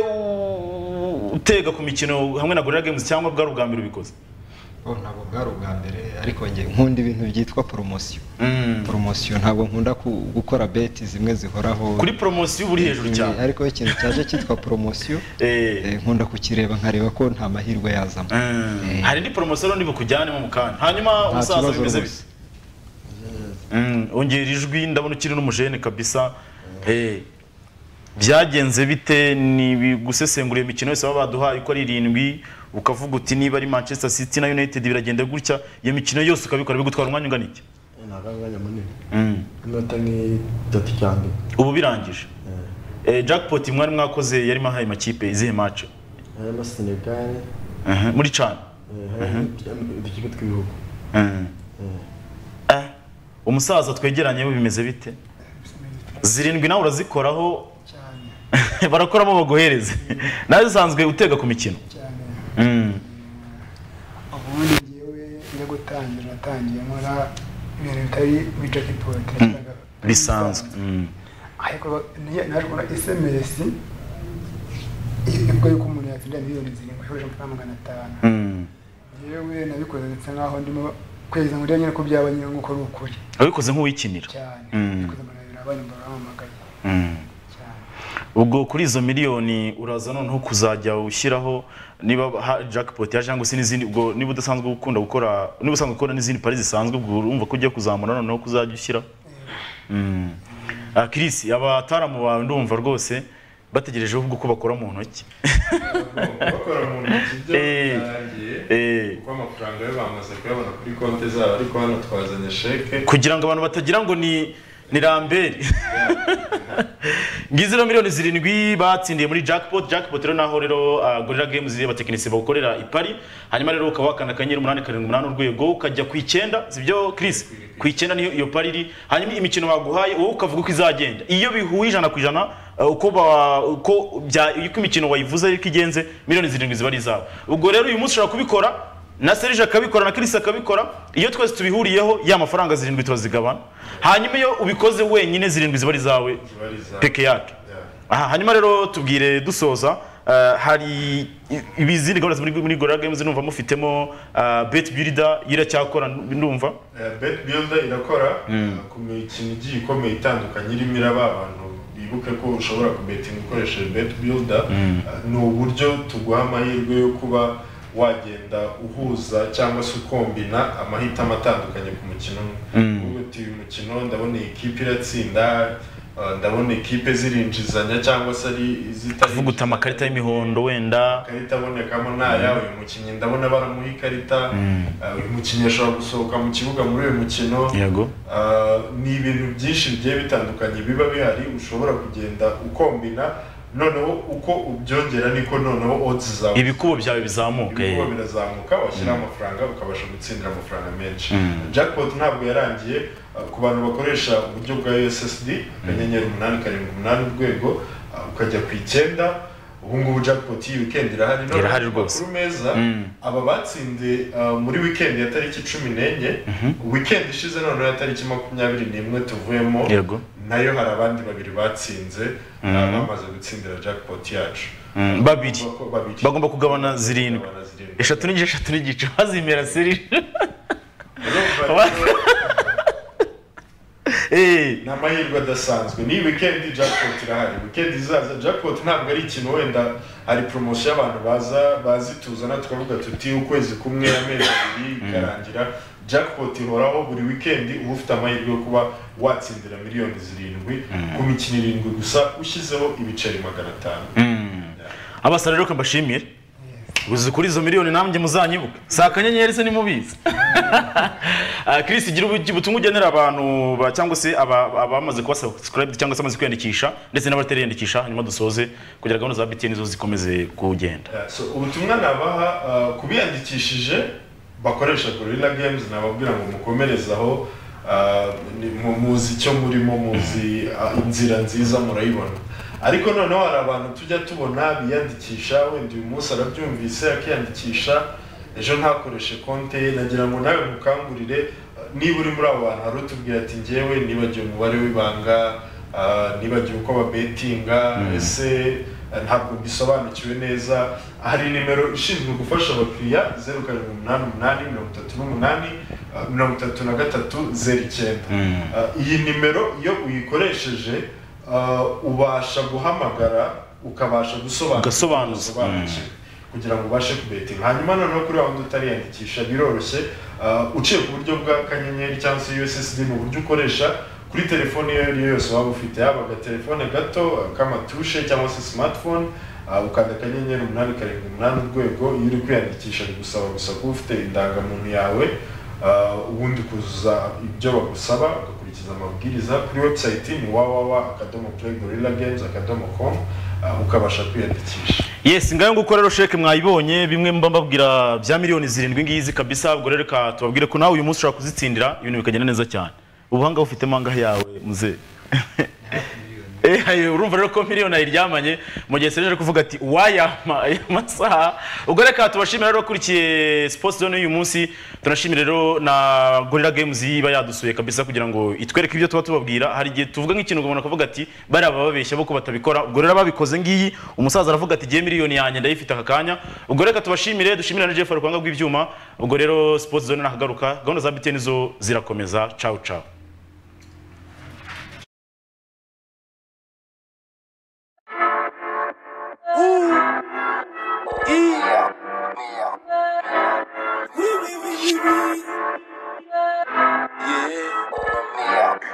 Speaker 1: utega ku mikino hamwe na Gorilla Games cyangwa bwari ubwa mbere ubikoze?
Speaker 14: Oh, ntabwo bwari ubwa mbere, ariko nge nkunda ibintu byitwa promotion. Promotion ntabwo nkunda gukora bet zimwe zihoraho.
Speaker 1: Kuri promotion buri hejuru cyane.
Speaker 14: Ariko ikintu cyaje cyitwa promotion nkunda kukireba nkareba ko nta mahirwe yazamo.
Speaker 1: Hari ni promotion nibo kujyane mu mukanya. Hanyuma umusaza bimeze bise. Mm, ongera ijwi ndabona ukiri n'umujene kabisa. Eh. Byagenze bite ni gusesengura imikino yose baba baduha iko ari irindwi, ukavuga uti niba ari Manchester City na United biragenda gutya, iyo mikino yose ukabikora bigutwara umwanya ungana iki?
Speaker 13: Naganganya munini. Mm. Inota ni tatu cyane.
Speaker 1: Ubu birangije. Eh, Jackpot mwari mwakoze yari mahaye makipe izihe match?
Speaker 13: Eh, na Senegal.
Speaker 1: Eh, muri cyane.
Speaker 13: Eh, ikigo twibihugu.
Speaker 1: Eh. Eh, umusaza twegeranye bimeze bite? Zirindwi nawe urazikoraho barakoramo baguhereze. Nawe usanzwe utega ku mikino cyane.
Speaker 15: Ubundi ngewe njya gutangira natangiye nkora ibintu bitari muri Jackpot
Speaker 1: bisanzwe.
Speaker 15: Ariko naje kubona S M S ibwo yuko umuntu yatsinda miliyoni zirindwi ashoje amafaranga magana atanu. Yewe nabikoze ndetse nkaho ndimo kweza ngo nyine ko byaba nyine nguko ari ukuri.
Speaker 1: Abikoze nk'uwikinira
Speaker 15: cyane. Bikoze mbona abana baramamagaye.
Speaker 1: Ubwo kuri izo miliyoni uraza noneho kuzajya ushyiraho niba Jackpot yaje ngo sinizindi, ubwo niba udasanzwe gukunda gukora niba usanzwe gukora n'izindi pari zisanzwe, ubwo urumva ko ugiye kuzamura noneho kuzajya ushyira. Mm. Ah, Chris abataramu bawe ndumva rwose bategereje ubwo ko bakora mu ntoki.
Speaker 13: Bakora mu ntoki byo yarangiye. Eh. Kuko amafaranga yo bamaze kuyabona kuri konti zabo, ariko hano twazanye sheke
Speaker 1: kugira ngo abantu batagira ngo ni ni Lambert ngiziro miliyoni zirindwi batsindiye muri jackpot jackpot rero naho rero uh, Gorilla Games y'abatekinisi bakorera ipari hanyuma rero ukawakana kanyenyeri umunani karindwi umunani urwego ukajya ku icyenda sibyo Chris ku icyenda niyo iyo pari iri hanyuma imikino baguhaye wowe ukavuga uko izagenda iyo bihuye ijana ku ijana uko uko bya uko imikino wayivuze ariko igenze miliyoni zirindwi ziba ari zabo ubwo rero uyu munsi ushobora kubikora na Serge akabikora na Chris akabikora iyo twese tubihuriyeho ya mafaranga zirindwi turazigabana hanyuma iyo ubikoze wenyine zirindwi ziba ari zawe peke yake aha hanyuma rero tubwire dusoza uh, hari ibizindi gahunda muri muri Gorilla Games numva mufitemo uh, bet builder iracyakora ndumva
Speaker 13: uh, bet builder irakora mm. uh, ku mikino igiye ikomeye itandukanye irimo iraba abantu bibuke ko ushobora kubetinga ukoresheje bet builder mm. uh, ni uburyo tuguha amahirwe yo kuba wagenda uhuza cyangwa se ukombina amahitamo atandukanye ku mukino umwe uti uyu mukino ndabona ikipe iratsinda ndabona ikipe zirinjizanya cyangwa se ari izitari
Speaker 1: vuguta amakarita y'imihondo wenda
Speaker 13: karita abonekamo naya uyu mukinnyi ndabona baramuha ikarita uyu mukinnyi ashobora gusohoka mu kibuga muri uyu mukino
Speaker 1: yego
Speaker 13: ni ibintu byinshi bigiye bitandukanye biba bihari ushobora kugenda ukombina noneho uko ubyongera niko noneho odds zawe
Speaker 1: ibikubo byawe bizamuka
Speaker 13: ibikubo birazamuka washyira amafaranga ukabasha gutsindira amafaranga menshi jackpot ntabwo yarangiye ku bantu bakoresha uburyo bwa U S S D akanyenyeri umunani karindwi umunani urwego ukajya ku icyenda ubu ngubu jackpot iyi weekend irahari
Speaker 1: irahari rwose
Speaker 13: meza aba batsinde muri weekend ya tariki cumi n'enye weekend ishize noneho ya tariki makumyabiri n'imwe tuvuyemo
Speaker 1: yego
Speaker 13: nayo hari abandi babiri batsinze bamaze gutsindira jackpot yacu
Speaker 1: babiri bagomba kugabana zirindwi eshatu n'igice eshatu n'igice bazimera seri
Speaker 13: eh namahirwe adasanzwe ni weekend jackpot irahari weekend izaza jackpot ntabwo ari ikintu wenda hari promotion y'abantu baza bazituzana tukavuga tuti ukwezi kumwe amezi abiri karangira jackpot ihoraho buri weekend uba ufite amahirwe yo kuba watsindira miliyoni zirindwi ku mikino irindwi gusa ushyizeho ibiceri magana atanu
Speaker 1: abasare rero kambashimire uzi kuri izo miliyoni namwe muzanyibuka sa kanyenyeri se nimubizi Chris gira ubutumwa ugenera abantu cyangwa se abamaze kuba subscribe cyangwa se amaze kwiyandikisha ndetse n'abatariyandikisha hanyuma dusoze kugira gahunda za B T N zo zikomeze kugenda
Speaker 13: so ubutumwa nabaha kubiyandikishije bakoresha Gorilla Games nababwira ngo mukomerezaho muzi icyo murimo muzi inzira nziza murayibona ariko noneho hari abantu tujya tubona biyandikisha wenda uyu munsi arabyumvise akiyandikisha ejo ntakoreshe konte nagira ngo nawe mukangurire niba uri muri abo bantu hari utubwira ati njyewe nibagiwe umubare w'ibanga nibagiwe uko babetinga ese ntabwo bisobanukiwe neza hari nimero ishinzwe gufasha abakiriya zeru karindwi umunani umunani mirongo itatu n'umunani mirongo itatu na gatatu zeru icyenda iyi nimero iyo uyikoresheje ubasha guhamagara ukabasha gusobanukirwa kugira ngo ubashe kubetinga hanyuma noneho kuri wa wundi utariyandikisha biroroshye uciye ku buryo bwa kanyenyeri cyangwa se U S S D mu buryo ukoresha kuri telefone iyo ari yo yose waba ufite yaba agatelefone gato k'amatushe cyangwa se smartphone ukanda akanyenyeri umunani karindwi umunani urwego iyo uri kwiyandikisha bigusaba gusa kuba ufite indangamuntu yawe ubundi kuzuza ibyo bagusaba ugakurikiza amabwiriza kuri website ni www akadomo play gorilla games akadomo com ukabasha kwiyandikisha
Speaker 1: yes ngayo nguko rero sheke mwayibonye bimwe mbabwira bya miliyoni zirindwi ngizi kabisa ubwo rero ka tubabwire ko nawe uyu munsi ushaka kuzitsindira ibintu bikagenda neza cyane ubuhanga ufite manga yawe muze eh ayo urumva rero ko miliyoni ayiryamanye mu gihe sereje kuvuga ati wayama amasaha ubwo reka tubashimira rero kurikiye sports zone uyu munsi tunashimira rero na Gorilla Games yiba yadusuye kabisa kugira ngo itwereke ibyo tuba tubabwira hari gihe tuvuga nk'ikintu umuntu kuvuga ati bari abababeshya boko batabikora ubwo rero babikoze ngiyi umusaza aravuga ati giye miliyoni yanjye ndayifite akakanya ubwo reka tubashimire dushimira na Jeff Rwanga rw'ibyuma ubwo rero sports zone nakagaruka gahunda za B T N zo zirakomeza ciao ciao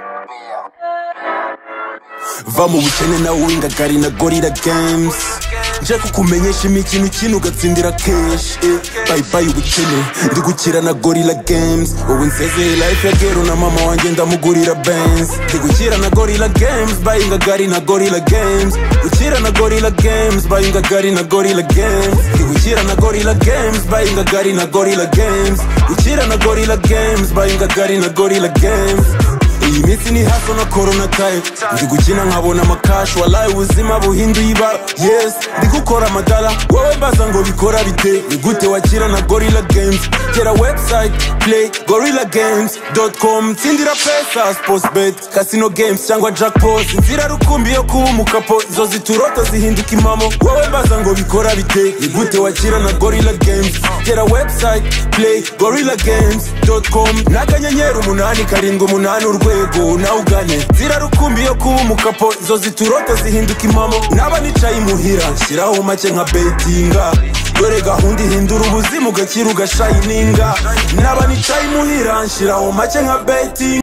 Speaker 16: Va mu bukene nawe wingagari na Gorilla Games nje kukumenyesha imikino ukina ugatsindira keshi bye bye ubukene ndi gukira na Gorilla Games wowe nsezeye life ya gero na mama wanjye ndamugurira Benz ndi gukira na Gorilla Games bayinga gari na Gorilla Games gukira na Gorilla Games bayinga gari na Gorilla Games ndi gukira na Gorilla Games bayinga gari na Gorilla Games gukira na Gorilla Games bayinga gari na Gorilla Games iyi minsi ni haso na corona time ndi gukina nkabona amakash wallahi ubuzima buhinduye ibara yes ndi gukora amadala wowe mbaza ngo bikora bite ni gute wakira na Gorilla Games gera website play gorilla games dot com tsindira pesa sportsbet casino games cyangwa jackpot inzira rukumbi yo kuba umukapo izo ziturota zihinduka impamo wowe mbaza ngo bikora bite ni gute wakira na Gorilla Games gera website play gorilla games dot com nakanyenyera umunani karindwi umunani urwe ego na ugane zira rukumbi yo kuba umukapo izo ziturota zihinduka impamo naba nicaye imuhira nshyiraho make nka betinga dore gahunda ihindura ubuzima ugakira ugashayininga naba nicaye imuhira nshyiraho make nka betinga